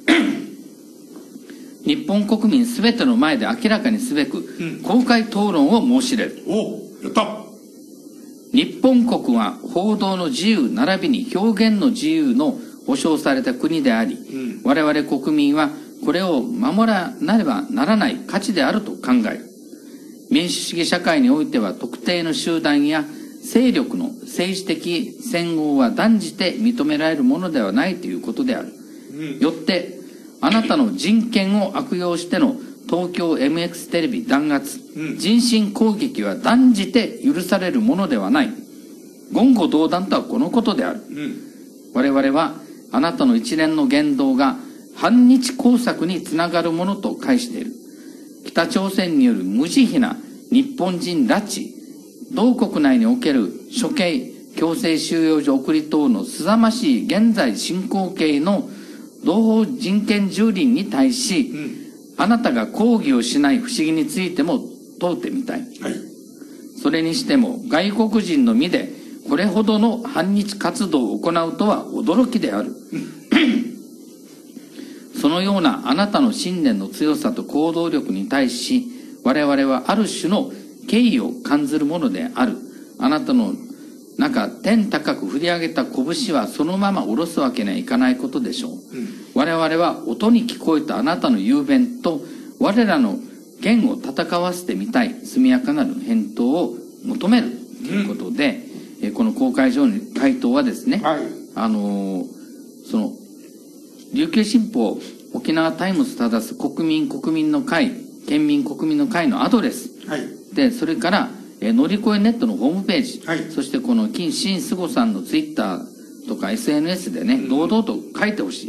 Speaker 4: 日本国民すべての前で明らかにすべく、公開討論を申し入れる。
Speaker 2: やった。
Speaker 4: 日本国は報道の自由並びに表現の自由の保障された国であり、我々国民はこれを守らなればならない価値であると考える。民主主義社会においては特定の集団や勢力の政治的戦後は断じて認められるものではないということである。よってあなたの人権を悪用しての東京 MX テレビ弾圧、人身攻撃は断じて許されるものではない。言語道断とはこのことである。我々はあなたの一連の言動が反日工作につながるものと解している。北朝鮮による無慈悲な日本人拉致、同国内における処刑、強制収容所送り等のすさまじい現在進行形の同胞人権蹂躙に対し、あなたが抗議をしない不思議についても問うてみたい。それにしても外国人の身でこれほどの反日活動を行うとは驚きである。そのようなあなたの信念の強さと行動力に対し、我々はある種の敬意を感じるものである。あなたの天高く振り上げた拳はそのまま下ろすわけにはいかないことでしょう。我々は音に聞こえたあなたの雄弁と我らの言を戦わせてみたい速やかなる返答を求めるということで、この公開上の回答はですね、その琉球新報沖縄タイムズただす国民の会、県民国民の会のアドレス、でそれから乗り越えネットのホームページ、そしてこの金新菅さんのツイッターとか SNS でね、堂々と書いてほしい。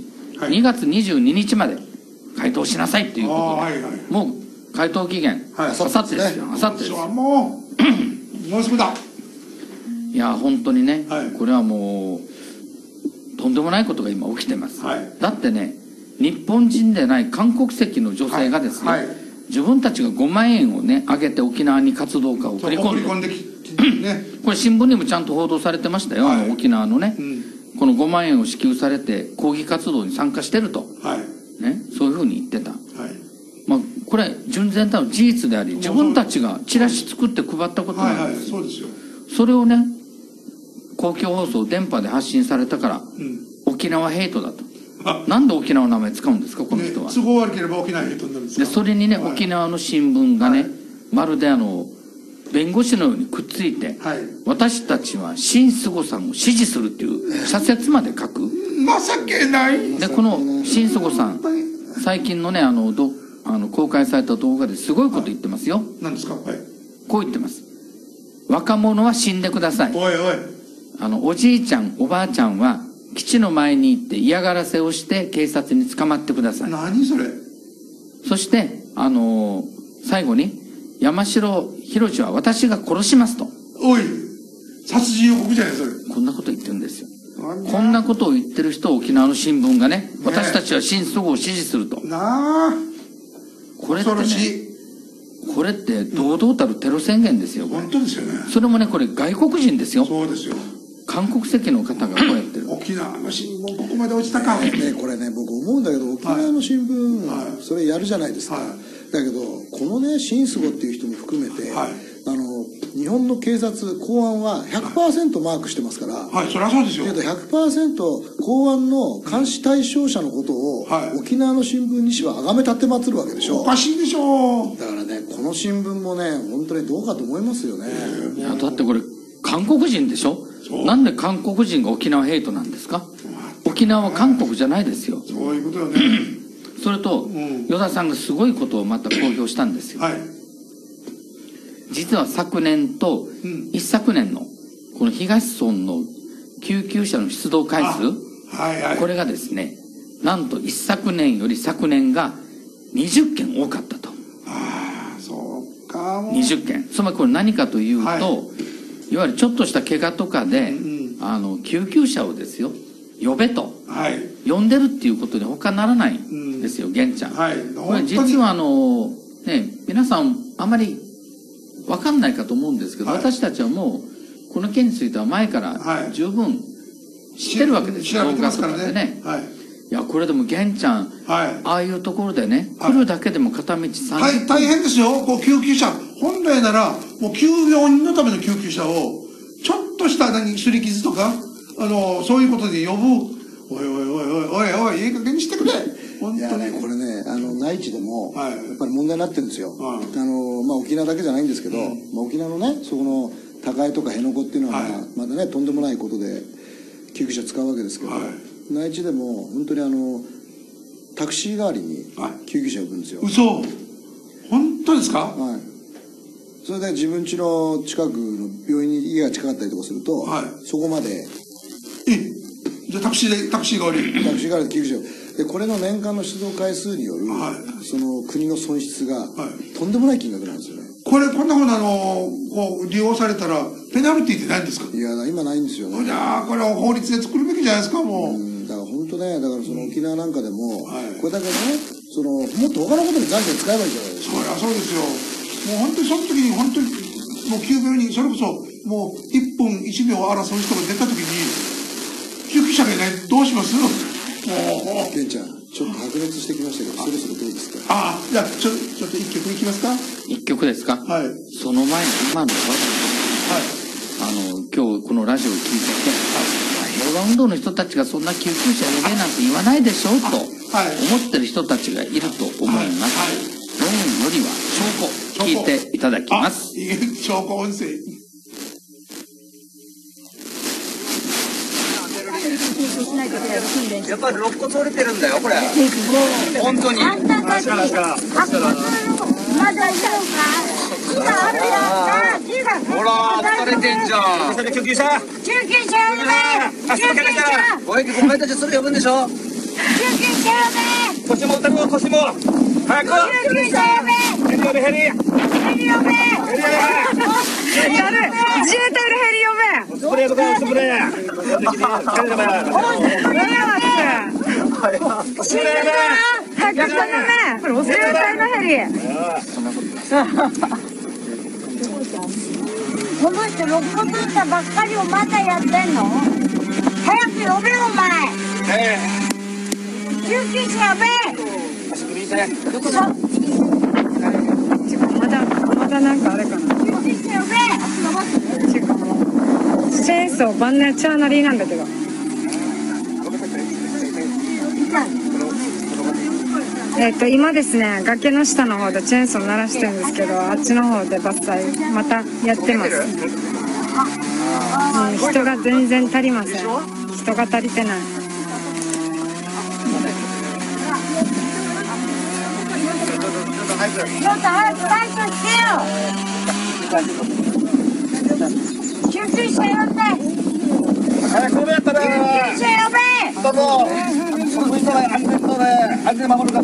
Speaker 4: 2月22日まで回答しなさいということで、もう回答期限、あさってですよ、あさってですよ。
Speaker 2: もうすぐだ。
Speaker 4: いや本当にね、これはもうとんでもないことが今起きてます。だってね、日本人でない韓国籍の女性がですね、自分たちが5万円をね、あげて沖縄に活動家を送り込んで、これ新聞にもちゃんと報道されてましたよ、沖縄のね、この5万円を支給されて抗議活動に参加してると、ね、そういうふうに言ってた。まあこれ純然たる事実であり、自分たちがチラシ作って配ったことなんです。それをね、公共放送電波で発信されたから、沖縄ヘイトだと。なんで沖縄の名前使うんですか、この人は。
Speaker 2: 都合悪ければ沖縄ヘイトになるんですか。
Speaker 4: でそれにね、沖縄の新聞がね、まるで弁護士のようにくっついて、私たちは新菅さんを支持するっていう社説まで書く。
Speaker 2: 情けない。
Speaker 4: でこの新菅さん、最近のね公開された動画ですごいこと言ってますよ。
Speaker 2: 何ですか。
Speaker 4: こう言ってます。若者は死んでください。おじいちゃんおばあちゃんは基地の前に行って嫌がらせをして警察に捕まってください。
Speaker 2: 何それ。
Speaker 4: そして最後に山城宏は私が殺しますと。
Speaker 2: おい、殺人予告じゃないそれ。
Speaker 4: こんなこと言ってるんですよ。こんなことを言ってる人を沖縄の新聞がね、私たちは新菅を支持すると。これってね、これって堂々たるテロ宣言ですよ。
Speaker 2: 本当ですよね。
Speaker 4: それもね、これ外国人ですよ。
Speaker 2: そうですよ。
Speaker 4: 韓国籍の方がこうやってる。
Speaker 2: 沖縄の新聞ここまで落ちたか。
Speaker 3: これね、僕思うんだけど、沖縄の新聞、それやるじゃないですか。だけどこのね、新菅っていう人も含めて、日本の警察公安は 100% マークしてますから、
Speaker 2: そりゃそうですよ。
Speaker 3: けど 100% 公安の監視対象者のことを、沖縄の新聞西は崇め立てまつるわけでしょ。
Speaker 2: おかしいでしょ。
Speaker 3: だからね、この新聞もね、本当にどうかと思いますよね。
Speaker 4: いやだってこれ韓国人でしょ。なんで韓国人が沖縄ヘイトなんですか。沖縄は韓国じゃないですよ。
Speaker 2: そういうことよね。
Speaker 4: それと、与田さんがすごいことをまた公表したんですよ。実は昨年と一昨年のこの東村の救急車の出動回数、これがですね、なんと一昨年より昨年が20件多かったと。
Speaker 2: そうか。
Speaker 4: 20件。つまりこれ何かというと、いわゆるちょっとした怪我とかで、救急車をですよ、呼べと、呼んでるっていうことで他ならないんですよ、玄ちゃん。これ実は皆さんあまり分かんないかと思うんですけど、私たちはもうこの件については前から十分知ってるわけですよ、動画とかでね。いやこれでも玄ちゃん、ああいうところでね、来るだけでも片道30分。
Speaker 2: 大変ですよ。こう救急車本来ならもう急病人のための救急車をちょっとした擦り傷とかそういうことで呼ぶ。おいおいおいおいおい、いい加減にしてくれ。
Speaker 3: いやね、これね、内地でもやっぱり問題になってるんですよ。沖縄だけじゃないんですけど、沖縄のね、そこの高江とか辺野古っていうのはまだね、とんでもないことで救急車使うわけですけど、内地でも本当にタクシー代わりに救急車呼ぶんですよ。
Speaker 2: 嘘。本当ですか。
Speaker 3: それで自分家の近くの病院に家が近かったりとかすると、そこまで。
Speaker 2: じゃあタクシー代わり。
Speaker 3: タクシー代わりで救急車。でこれの年間の出動回数による、その国の損失がとんでもない金額なんですよね。
Speaker 2: これこんなふうなこう利用されたらペナルティーってないんですか。い
Speaker 3: や今ないんですよね。
Speaker 2: じゃあこれは法律で作るべきじゃないですか。もう
Speaker 3: だから本当ね、だからその沖縄なんかでも、これだけね、もっと他のことに財源使えばいいじゃないですか。
Speaker 2: そうですよ。もう本当にその時に本当にもう急病にそれこそもう1分1秒を争う人が出た時に救急車がいないどうします。
Speaker 3: ケンちゃん、ちょっと白熱してきましたけど、そろそろどうですか。
Speaker 2: じゃあちょっと一曲いきますか。
Speaker 4: 一曲ですか。その前に今の今日このラジオを聞いてて、平和運動の人たちがそんな救急車呼べなんて言わないでしょと思ってる人たちがいると思います。論よりは証拠聞いていただきます。
Speaker 2: 証拠音声。
Speaker 5: やっぱり肋骨折れてるんだよこれ。本当に。まだいるのか。ほら疲れてんじゃん。救急車。お前たちそれ呼ぶんでしょ。 腰も歌うよ、腰も。早く。ヘリ呼べ、ヘリ。ヘリ呼べ。自衛隊のヘリ呼べ。スプレーとか、スプレー。スプレーだ。早くしたね。自衛隊のヘリ。この人6個取ったばっかりをまだやってんの？早く呼べよお前。救急車呼べ。まだなんかあれかな。救急車呼べ。チェーンソーバンネチャーナリーなんだけど。今ですね、崖の下の方でチェーンソー鳴らしてるんですけど、あっちの方で伐採またやってます。人が全然足りません。人が足りてない。ちょっと早く対処してよ。救急車呼んで。早く呼べやったら。救急車呼べ。どうぞ。安全守るから。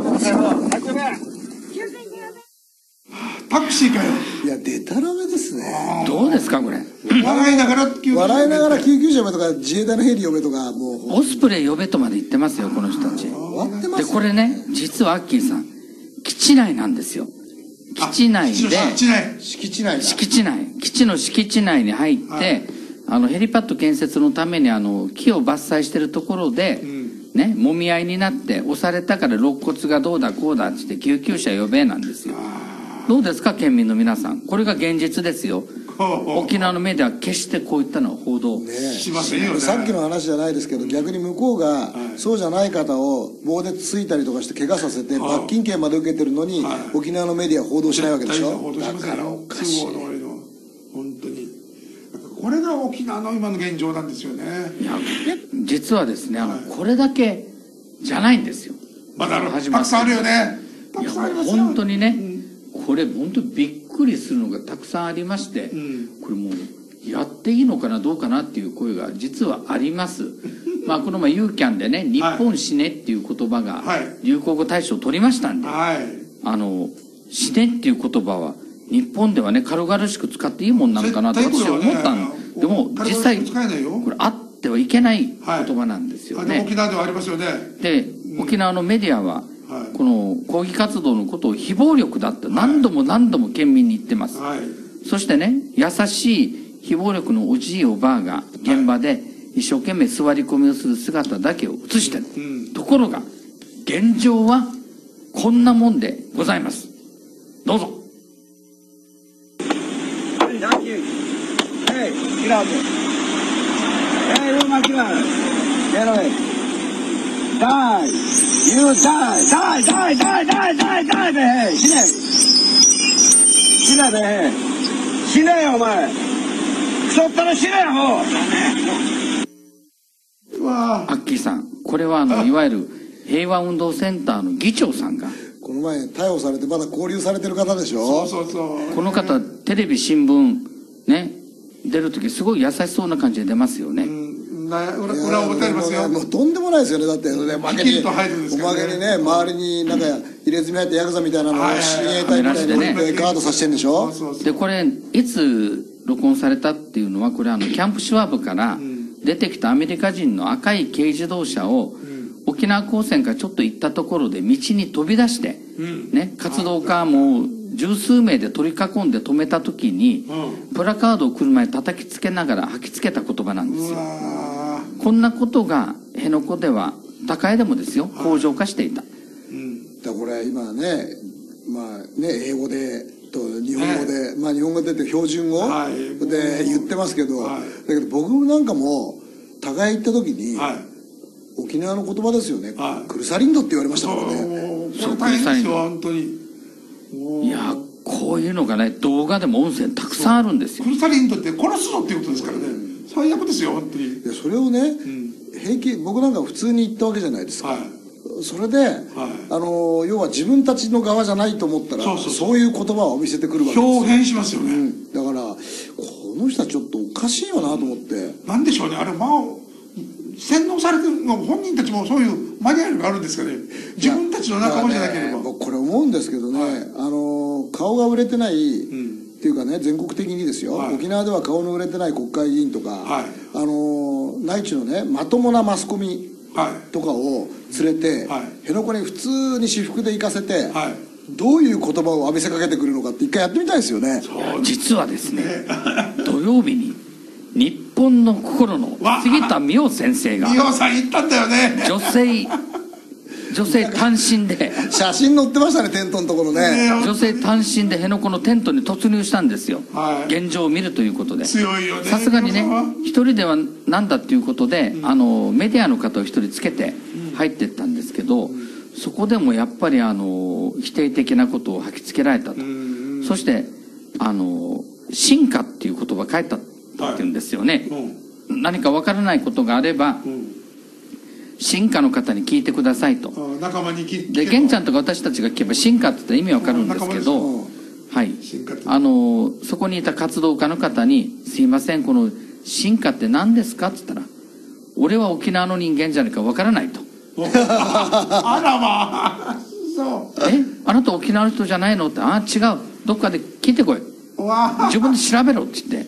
Speaker 2: タクシーかよ。
Speaker 3: いや、でたらめですね。
Speaker 4: どうですかこれ。
Speaker 2: 笑いながら
Speaker 3: 救急車呼べとか自衛隊のヘリ呼べとか、もう
Speaker 4: オスプレイ呼べとまで言ってますよこの人たち。でこれね、実はアッキーさん基地内なんですよ。基地内で
Speaker 3: 敷地内
Speaker 4: 基地の敷地内に入って、ヘリパッド建設のために木を伐採してるところで、ね、揉み合いになって押されたから肋骨がどうだこうだってって救急車呼べなんですよ。どうですか県民の皆さん、これが現実ですよ。沖縄のメディアは決してこういったのを報道しませんよね。
Speaker 3: さっきの話じゃないですけど、逆に向こうがそうじゃない方を棒でついたりとかして怪我させて罰金刑まで受けてるのに、沖縄のメディアは報道しないわけでしょ。だからおかしい。
Speaker 2: 本当にこれが沖縄の今の現状なんですよね。
Speaker 4: いや実はですね、これだけじゃないんですよ。
Speaker 2: まだたくさんあるよね。
Speaker 4: いや本当にね、これ本当にびっくりするのがたくさんありまして、これもうやっていいのかなどうかなっていう声が実はあります。まあこの前ユーキャンでね、日本死ねっていう言葉が流行語大賞を取りましたんで、死ねっていう言葉は日本ではね軽々しく使っていいもんなのかなと私は思ったんでも実際これあってはいけない言葉なんですよね。
Speaker 2: 沖縄ではありますよね。
Speaker 4: で沖縄のメディアはこの抗議活動のことを非暴力だって何度も何度も県民に言ってます。そしてね、優しい非暴力のおじいおばあが現場で一生懸命座り込みをする姿だけを映してる。ところが現状はこんなもんでございます。どうぞ。
Speaker 5: Die! You die! Die! Die! Die! Die! Die! Die! べ死ね死ねべ死ねよお前クソったら死ねよもう
Speaker 4: アッキーさん、これはいわゆる平和運動センターの議長さんが
Speaker 3: この前逮捕されてまだ勾留されてる方でしょ。
Speaker 2: そう
Speaker 4: この方テレビ新聞ね出るときすごい優しそうな感じで出ますよね。
Speaker 2: 裏表ありますよ。
Speaker 3: もうとんでもないですよね。だっておまけにね、周りになんか入れ墨入ったヤクザみたいなのを親衛隊みたいにガードさせてるんでしょ。
Speaker 4: でこれいつ録音されたっていうのは、これキャンプシュワブから出てきたアメリカ人の赤い軽自動車を沖縄高専からちょっと行ったところで道に飛び出してね、活動家も十数名で取り囲んで止めた時にプラカードを車に叩きつけながら吐きつけた言葉なんですよ。こんなことが辺野古では高江でもですよ恒常化していた。
Speaker 3: だこれ今ね、まあね英語でと日本語で、まあ日本語でって標準語で言ってますけど、だけど僕なんかも高江行った時に沖縄の言葉ですよね。クルサリンドって言われましたからね。
Speaker 2: そう大変ですよ本当に。
Speaker 4: いやこういうのがね動画でも音声たくさんあるんですよ。
Speaker 2: クルサリンドって殺すぞっていうことですからね。最悪ですよ本当に。
Speaker 3: それをね、平気僕なんか普通に言ったわけじゃないですか。それで、要は自分たちの側じゃないと思ったらそういう言葉を見せてくるわけですよ。
Speaker 2: 表現しますよね。
Speaker 3: だからこの人はちょっとおかしいよなと思って。
Speaker 2: なんでしょうねあれ、まあ洗脳されてるの本人たちもそういうマニュアルがあるんですかね。自分たちの仲間じゃなければ。
Speaker 3: 僕これ思うんですけどね、顔が売れてない、っていうかね、全国的にですよ、沖縄では顔の売れてない国会議員とか、内地のねまともなマスコミとかを連れて、辺野古に普通に私服で行かせて、どういう言葉を浴びせかけてくるのかって一回やってみたいですよね。
Speaker 4: 実はですね、土曜日に日本の心の杉田水脈先生が、
Speaker 2: 水脈さん言ったんだよね。
Speaker 4: 女性単身で
Speaker 3: 写真載ってましたね、テントのところね。
Speaker 4: 女性単身で辺野古のテントに突入したんですよ、現状を見るということで。
Speaker 2: 強いよね。
Speaker 4: さすがにね、一人ではなんだっていうことで、メディアの方を一人つけて入ってったんですけど、そこでもやっぱり否定的なことを吐きつけられたと。そして進化っていう言葉書いたっていうんですよね。何かわからないことがあれば、進化の方に聞いてくださいと。
Speaker 2: 仲間に聞いて。
Speaker 4: で、玄ちゃんとか私たちが聞けば進化って言ったら意味わかるんですけど、はい。そこにいた活動家の方に、すいません、この進化って何ですかって言ったら、俺は沖縄の人間じゃないかわからないと。
Speaker 2: あらまあ。そう。
Speaker 4: あなた沖縄の人じゃないのって、違う。どっかで聞いてこい。自分で調べろって言って、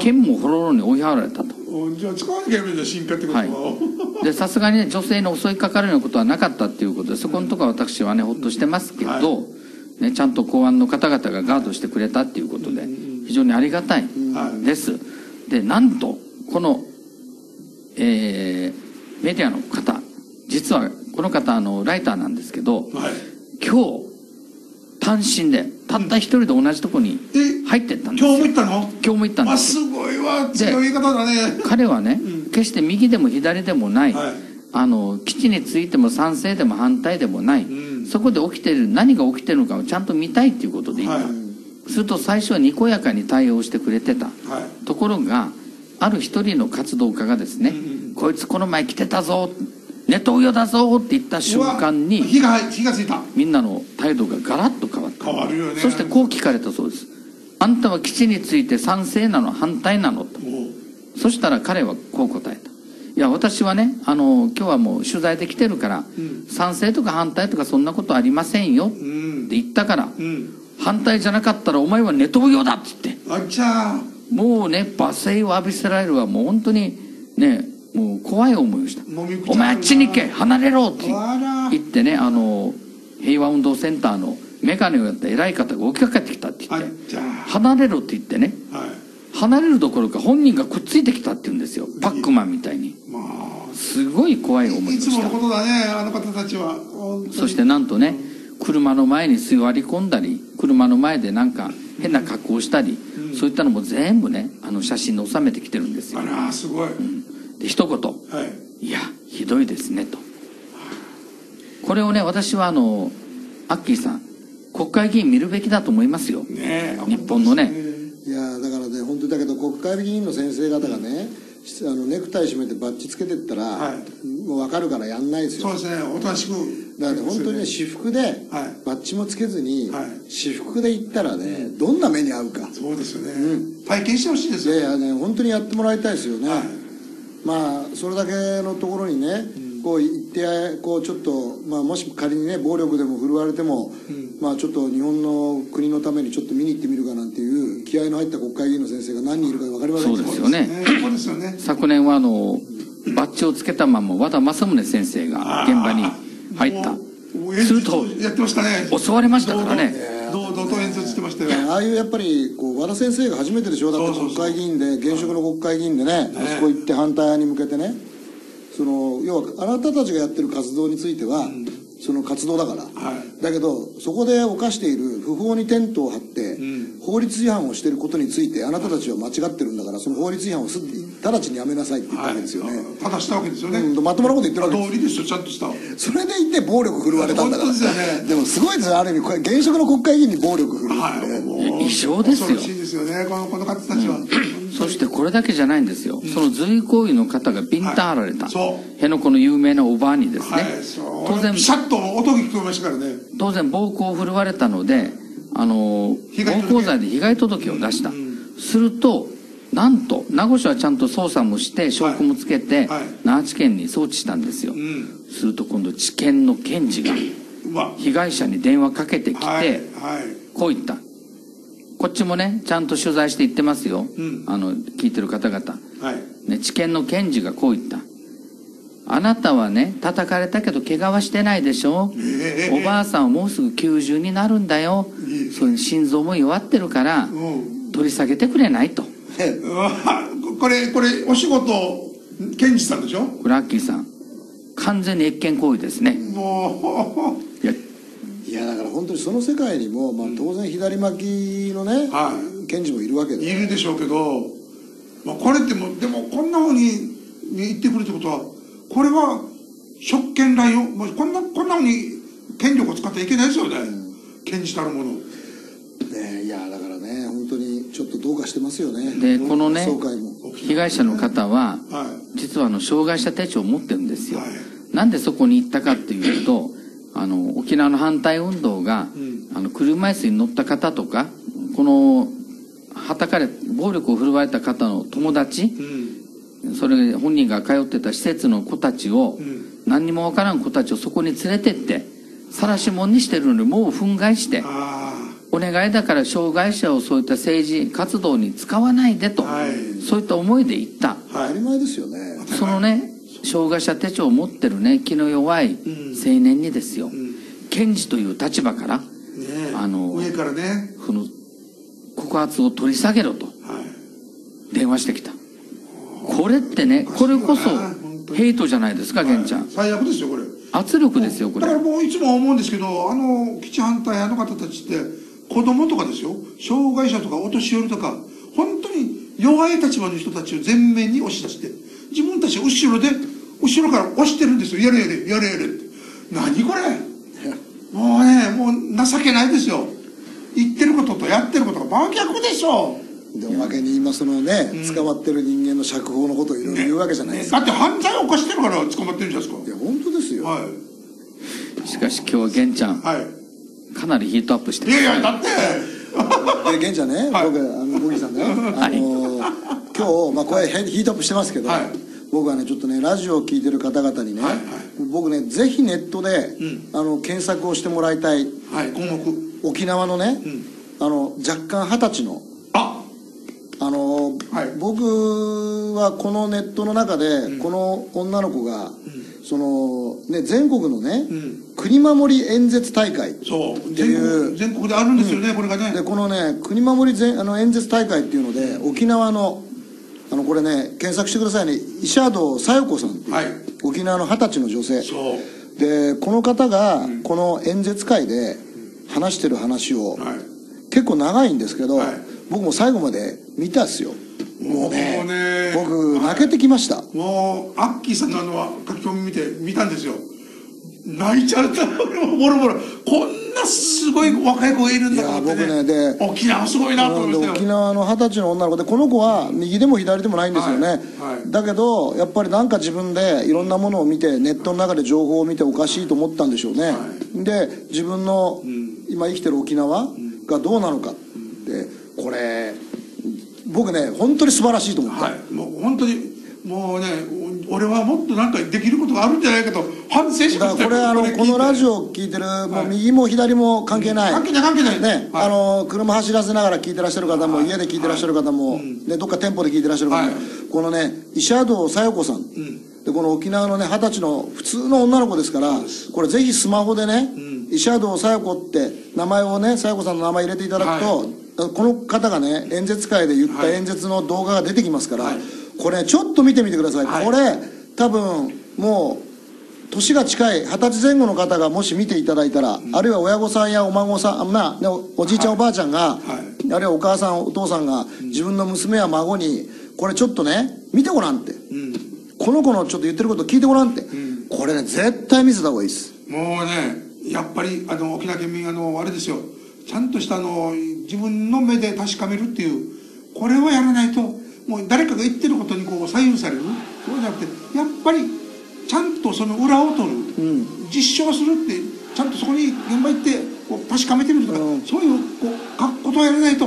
Speaker 4: 剣もほろろに追い払われたと。
Speaker 2: じゃあ使わなきゃいけないじゃん、進化ってことは。
Speaker 4: で、さすがにね、女性に襲いかかるようなことはなかったっていうことで、そこのところは私はね、ほっとしてますけど、ね、ちゃんと公安の方々がガードしてくれたっていうことで、非常にありがたいです。で、なんと、この、メディアの方、実はこの方ライターなんですけど、今日単身でたった一人で同じとこに入ってったんですよ。
Speaker 2: 今日も行ったの？
Speaker 4: 今日も行ったんですよ。
Speaker 2: すごいわ、強い言い方だね。
Speaker 4: 彼はね、決して右でも左でもない、基地についても賛成でも反対でもない、そこで起きてる何が起きてるのかをちゃんと見たいっていうことで言った。すると最初はにこやかに対応してくれてた、ところがある一人の活動家がですね、こいつこの前来てたぞ、ネトウヨだぞって言った瞬間に
Speaker 2: 火がついた。
Speaker 4: みんなの態度がガラッと変わった。
Speaker 2: 変わるよね。
Speaker 4: そしてこう聞かれたそうです。あんたは基地について賛成なの反対なのと。そしたら彼はこう答えた。いや、私はね、今日はもう取材で来てるから、賛成とか反対とかそんなことありませんよって言ったから、反対じゃなかったらお前はネトウヨだって言って、もうね、罵声を浴びせられるわ。もう本当にね、もう怖い思いをした。お前あっちに行け、離れろって言ってね、平和運動センターのメガネをやった偉い方が起きかかってきたって言って、離れろって言ってね、離れるどころか本人がくっついてきたって言うんですよ。パックマンみたいに。すごい怖い思いをした。
Speaker 2: いつものことだね、あの方たちは。
Speaker 4: そしてなんとね、車の前に座り込んだり、車の前でなんか変な格好をしたり、そういったのも全部ね、写真に収めてきてるんですよ。
Speaker 2: あら、すごい。
Speaker 4: で、一言、いや、ひどいですねと。これをね、私はアッキーさん、国会議員見るべきだと思いますよ。日本のね。
Speaker 3: いや、だからね、本当だけど国会議員の先生方がね、ネクタイ締めてバッジつけてったら、もう分かるからやんないですよ。
Speaker 2: そうですね、おとなしく。
Speaker 3: だからね、本当にね、私服でバッジもつけずに、私服で行ったらね、どんな目に遭うか。
Speaker 2: そうですよね。体験してほしいですよ。
Speaker 3: いやいやね、本当にやってもらいたいですよね。まあそれだけのところにね、こう行ってこうちょっと、まあ、もし仮にね暴力でも振るわれても、まあちょっと日本の国のためにちょっと見に行ってみるかなんていう気合の入った国会議員の先生が何人いるか分かりませんけど。
Speaker 4: そうですよね。
Speaker 2: そうですよね。
Speaker 4: 昨年はバッジをつけたまま和田正宗先生が現場に入った。すると
Speaker 2: やってましたね。
Speaker 4: 襲われましたからね。
Speaker 2: 堂々と演説してましたよ。
Speaker 3: ああいうやっぱりこう和田先生が初めてでしょ。だって国会議員で現職の国会議員でね、あそこ行って反対に向けてね、要はあなたたちがやってる活動については、その活動だから、だけどそこで犯している不法にテントを張って、法律違反をしていることについてあなたたちは間違ってるんだから、その法律違反を直ちにやめなさいって言ったわけですよね。
Speaker 2: ただしたわけですよね。
Speaker 3: まともなこと言ってるわけです。
Speaker 2: 道理ですよ、ちゃんとした。
Speaker 3: それでいて暴力振るわれたんだから。でもすごいですよ、ある意味これ現職の国会議員に暴力振るって
Speaker 4: 異常ですよ。
Speaker 2: 恐ろしいですよね、この方たちは。
Speaker 4: そしてこれだけじゃないんですよ。その随行為の方がビンタ張られた。辺野古の有名なおばあにですね。
Speaker 2: 当然ピシャッと音が聞こえましたからね。
Speaker 4: 当然暴行を振るわれたので、暴行罪で被害届を出した。するとなんと名護市はちゃんと捜査もして証拠もつけて、那覇地検に送致したんですよ。すると今度地検の検事が被害者に電話かけてきて、こう言った。こっちもねちゃんと取材して言ってますよ、聞いてる方々、ね、地検の検事がこう言った。あなたはね叩かれたけど怪我はしてないでしょ、おばあさんはもうすぐ90になるんだよ、そういう心臓も弱ってるから取り下げてくれないと。
Speaker 2: これお仕事検事さんでしょ。
Speaker 4: これアッキーさん完全に越権行為ですね。
Speaker 2: もう
Speaker 3: いやだから本当にその世界にも、当然左巻きのね、検事もいるわけで、
Speaker 2: いるでしょうけど、これってもでもこんなふうに言ってくるってことは、これは職権乱用、こんなふうに権力を使ってはいけないですよね、検事たるもの。
Speaker 3: いやだからね本当にちょっとどうかしてますよね。
Speaker 4: でこのね被害者の方は、実は障害者手帳を持ってるんですよ。なんでそこに行ったかっていうと、沖縄の反対運動が、車椅子に乗った方とか、このはたかれ暴力を振るわれた方の友達、それ本人が通ってた施設の子たちを、何にもわからん子たちをそこに連れてって晒し者にしてるのにもう憤慨して、お願いだから障害者をそういった政治活動に使わないでと、そういった思いで行った。
Speaker 3: 当たり前ですよね。
Speaker 4: そのね障害者手帳を持ってるね気の弱い青年にですよ、検事という立場から、
Speaker 2: 上からね
Speaker 4: その告発を取り下げろと電話してきた。これってね、これこそヘイトじゃないですか、玄ちゃん。
Speaker 2: 最悪ですよこれ。
Speaker 4: 圧力ですよこれ。
Speaker 2: だからもういつも思うんですけど、基地反対派の方たちって子供とかですよ、障害者とかお年寄りとか本当に弱い立場の人たちを前面に押し出して、自分たち後ろから押してるんですよ。やれやれやれやれって。何これ。もうね、もう情けないですよ。言ってることとやってることが真逆でしょ。
Speaker 3: でおまけに今そのね、捕まってる人間の釈放のことをいろいろ言うわけじゃないですか。
Speaker 2: だって犯罪を犯してるから捕まってるんじゃないですか。
Speaker 3: いや本当ですよ。
Speaker 4: しかし今日は玄ちゃん、かなりヒートアップしてる。
Speaker 2: いやいやだって
Speaker 3: 玄ちゃんね、僕ボギーさんね、今日これヒートアップしてますけど、僕はねちょっとねラジオを聞いてる方々にね、僕ねぜひネットで検索をしてもらいたい
Speaker 2: 項目。
Speaker 3: 沖縄のね若干20歳の僕はこのネットの中でこの女の子がそのね全国のね国守り演説大会っていう
Speaker 2: 全国であるんですよね、これがね。
Speaker 3: でこのね国守り演説大会っていうので沖縄のこれね検索してくださいね、石戸小夜子さんっていう、沖縄の20歳の女性で、この方がこの演説会で話してる話を、結構長いんですけど、僕も最後まで見たっすよ。もうね僕泣けてきました。
Speaker 2: もうアッキーさんの書き込み見たんですよ。泣いちゃった。ボロボロ。こんなすごい若い子がいるんだと思ってね。僕ねで沖縄すごいなと思いましたよ。
Speaker 3: 沖縄の20歳の女の子で、この子は右でも左でもないんですよね。だけどやっぱりなんか自分でいろんなものを見て、ネットの中で情報を見ておかしいと思ったんでしょうね。で自分の今生きてる沖縄がどうなのかってこれ僕ね本当に素晴らしいと思った。
Speaker 2: もう本当にもうね、俺はもっとなんかできることがあるんじゃないかと反省しましたよ。
Speaker 3: だからこのラジオを聞いてる、もう右も左も関係ない、
Speaker 2: 関係ない
Speaker 3: ね、車走らせながら聞いてらっしゃる方も、家で聞いてらっしゃる方も、ね、どっか店舗で聞いてらっしゃる方も、このね石戸小夜子さん、でこの沖縄のね20歳の普通の女の子ですから、これぜひスマホでね、石戸小夜子って名前をね、小夜子さんの名前入れていただくと、この方がね演説会で言った演説の動画が出てきますから、これちょっと見てみてください。これ多分もう年が近い20歳前後の方がもし見ていただいたら、あるいは親御さんやお孫さん、おじいちゃんおばあちゃんが、あるいはお母さんお父さんが自分の娘や孫にこれちょっとね見てごらんって、この子のちょっと言ってること聞いてごらんって、これね絶対見せた方がいいです。
Speaker 2: もうねやっぱり沖縄県民あれですよ、ちゃんとした自分の目で確かめるっていう、これをやらないともう誰かが言ってることにこう左右される。そうじゃなくてやっぱりちゃんとその裏を取る、実証するって、ちゃんとそこに現場行ってこう確かめてみるとか、そういうことをやらないと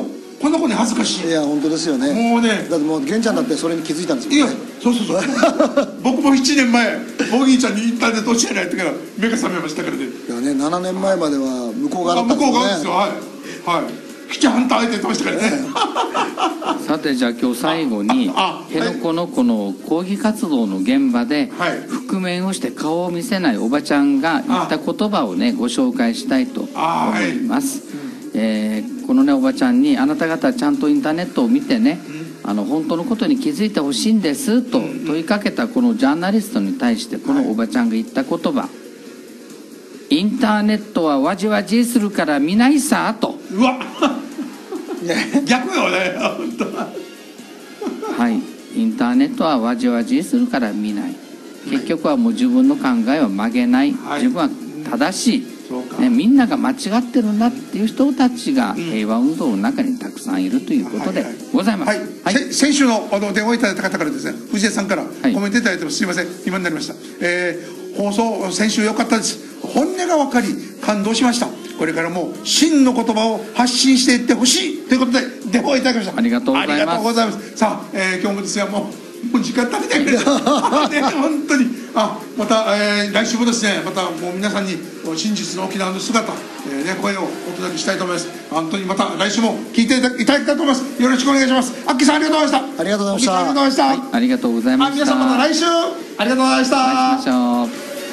Speaker 2: この子に恥ずかしい。
Speaker 3: いや本当ですよね。
Speaker 2: もうね、
Speaker 3: だってもう玄ちゃんだってそれに気づいたんです
Speaker 2: いや
Speaker 3: よね。
Speaker 2: そうそうそう僕も7年前ボギーちゃんにインターネット教えないってから目が覚めましたからね。
Speaker 3: いやね、7年前までは向こう側だったん
Speaker 2: 向こう側
Speaker 3: で
Speaker 2: ですすよ。
Speaker 3: よね。
Speaker 2: はいはい基地反対って言ってましたからね
Speaker 4: さてじゃあ今日最後に辺野古のこの抗議活動の現場で覆面をして顔を見せないおばちゃんが言った言葉をねご紹介したいと思います。このねおばちゃんにあなた方ちゃんとインターネットを見てね、本当のことに気づいてほしいんですと問いかけたこのジャーナリストに対してこのおばちゃんが言った言葉、インターネットはわじわじするから見ないさと。
Speaker 2: うわ逆よね本当
Speaker 4: はい、インターネットはわじわじするから見ない。結局はもう自分の考えは曲げない、自分は正しい、ね、みんなが間違ってるんだっていう人たちが平和運動の中にたくさんいるということでございます。
Speaker 2: 先週の電話いただいた方からですね、藤江さんからコメントいただいてます。すいません今になりました。放送先週良かったです。本音が分かり感動しました。これからも真の言葉を発信していってほしいということで電話いただきました。
Speaker 4: ありがとうございます。
Speaker 2: ありがとうございます。さあ、今日もですねもう時間経ってないです本当にまた、来週もですねまたもう皆さんに真実の沖縄の姿、声をお届けしたいと思います。本当にまた来週も聞いていただきたいと思います。よろしくお願いします。アッキーさんありがとうございました。
Speaker 3: ありがとうございました。
Speaker 4: ありがとうございました。
Speaker 2: 皆さんまた来週ありがとうございました。
Speaker 4: お会いしましょう。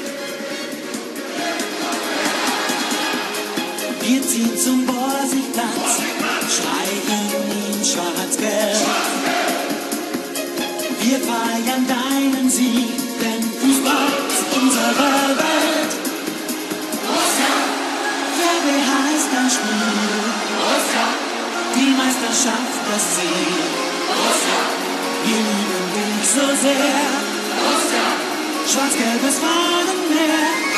Speaker 6: Wir ziehen zum Borsigplatz, streichen ihn schwarz-gelb. Wir feiern deinen Sieg, denn Fußball ist unsere Welt. Ja, wer heißt das Spiel? Die Meisterschaft, das Ziel. Wir lieben dich so sehr. Schwarz-gelbes Fahnenmeer.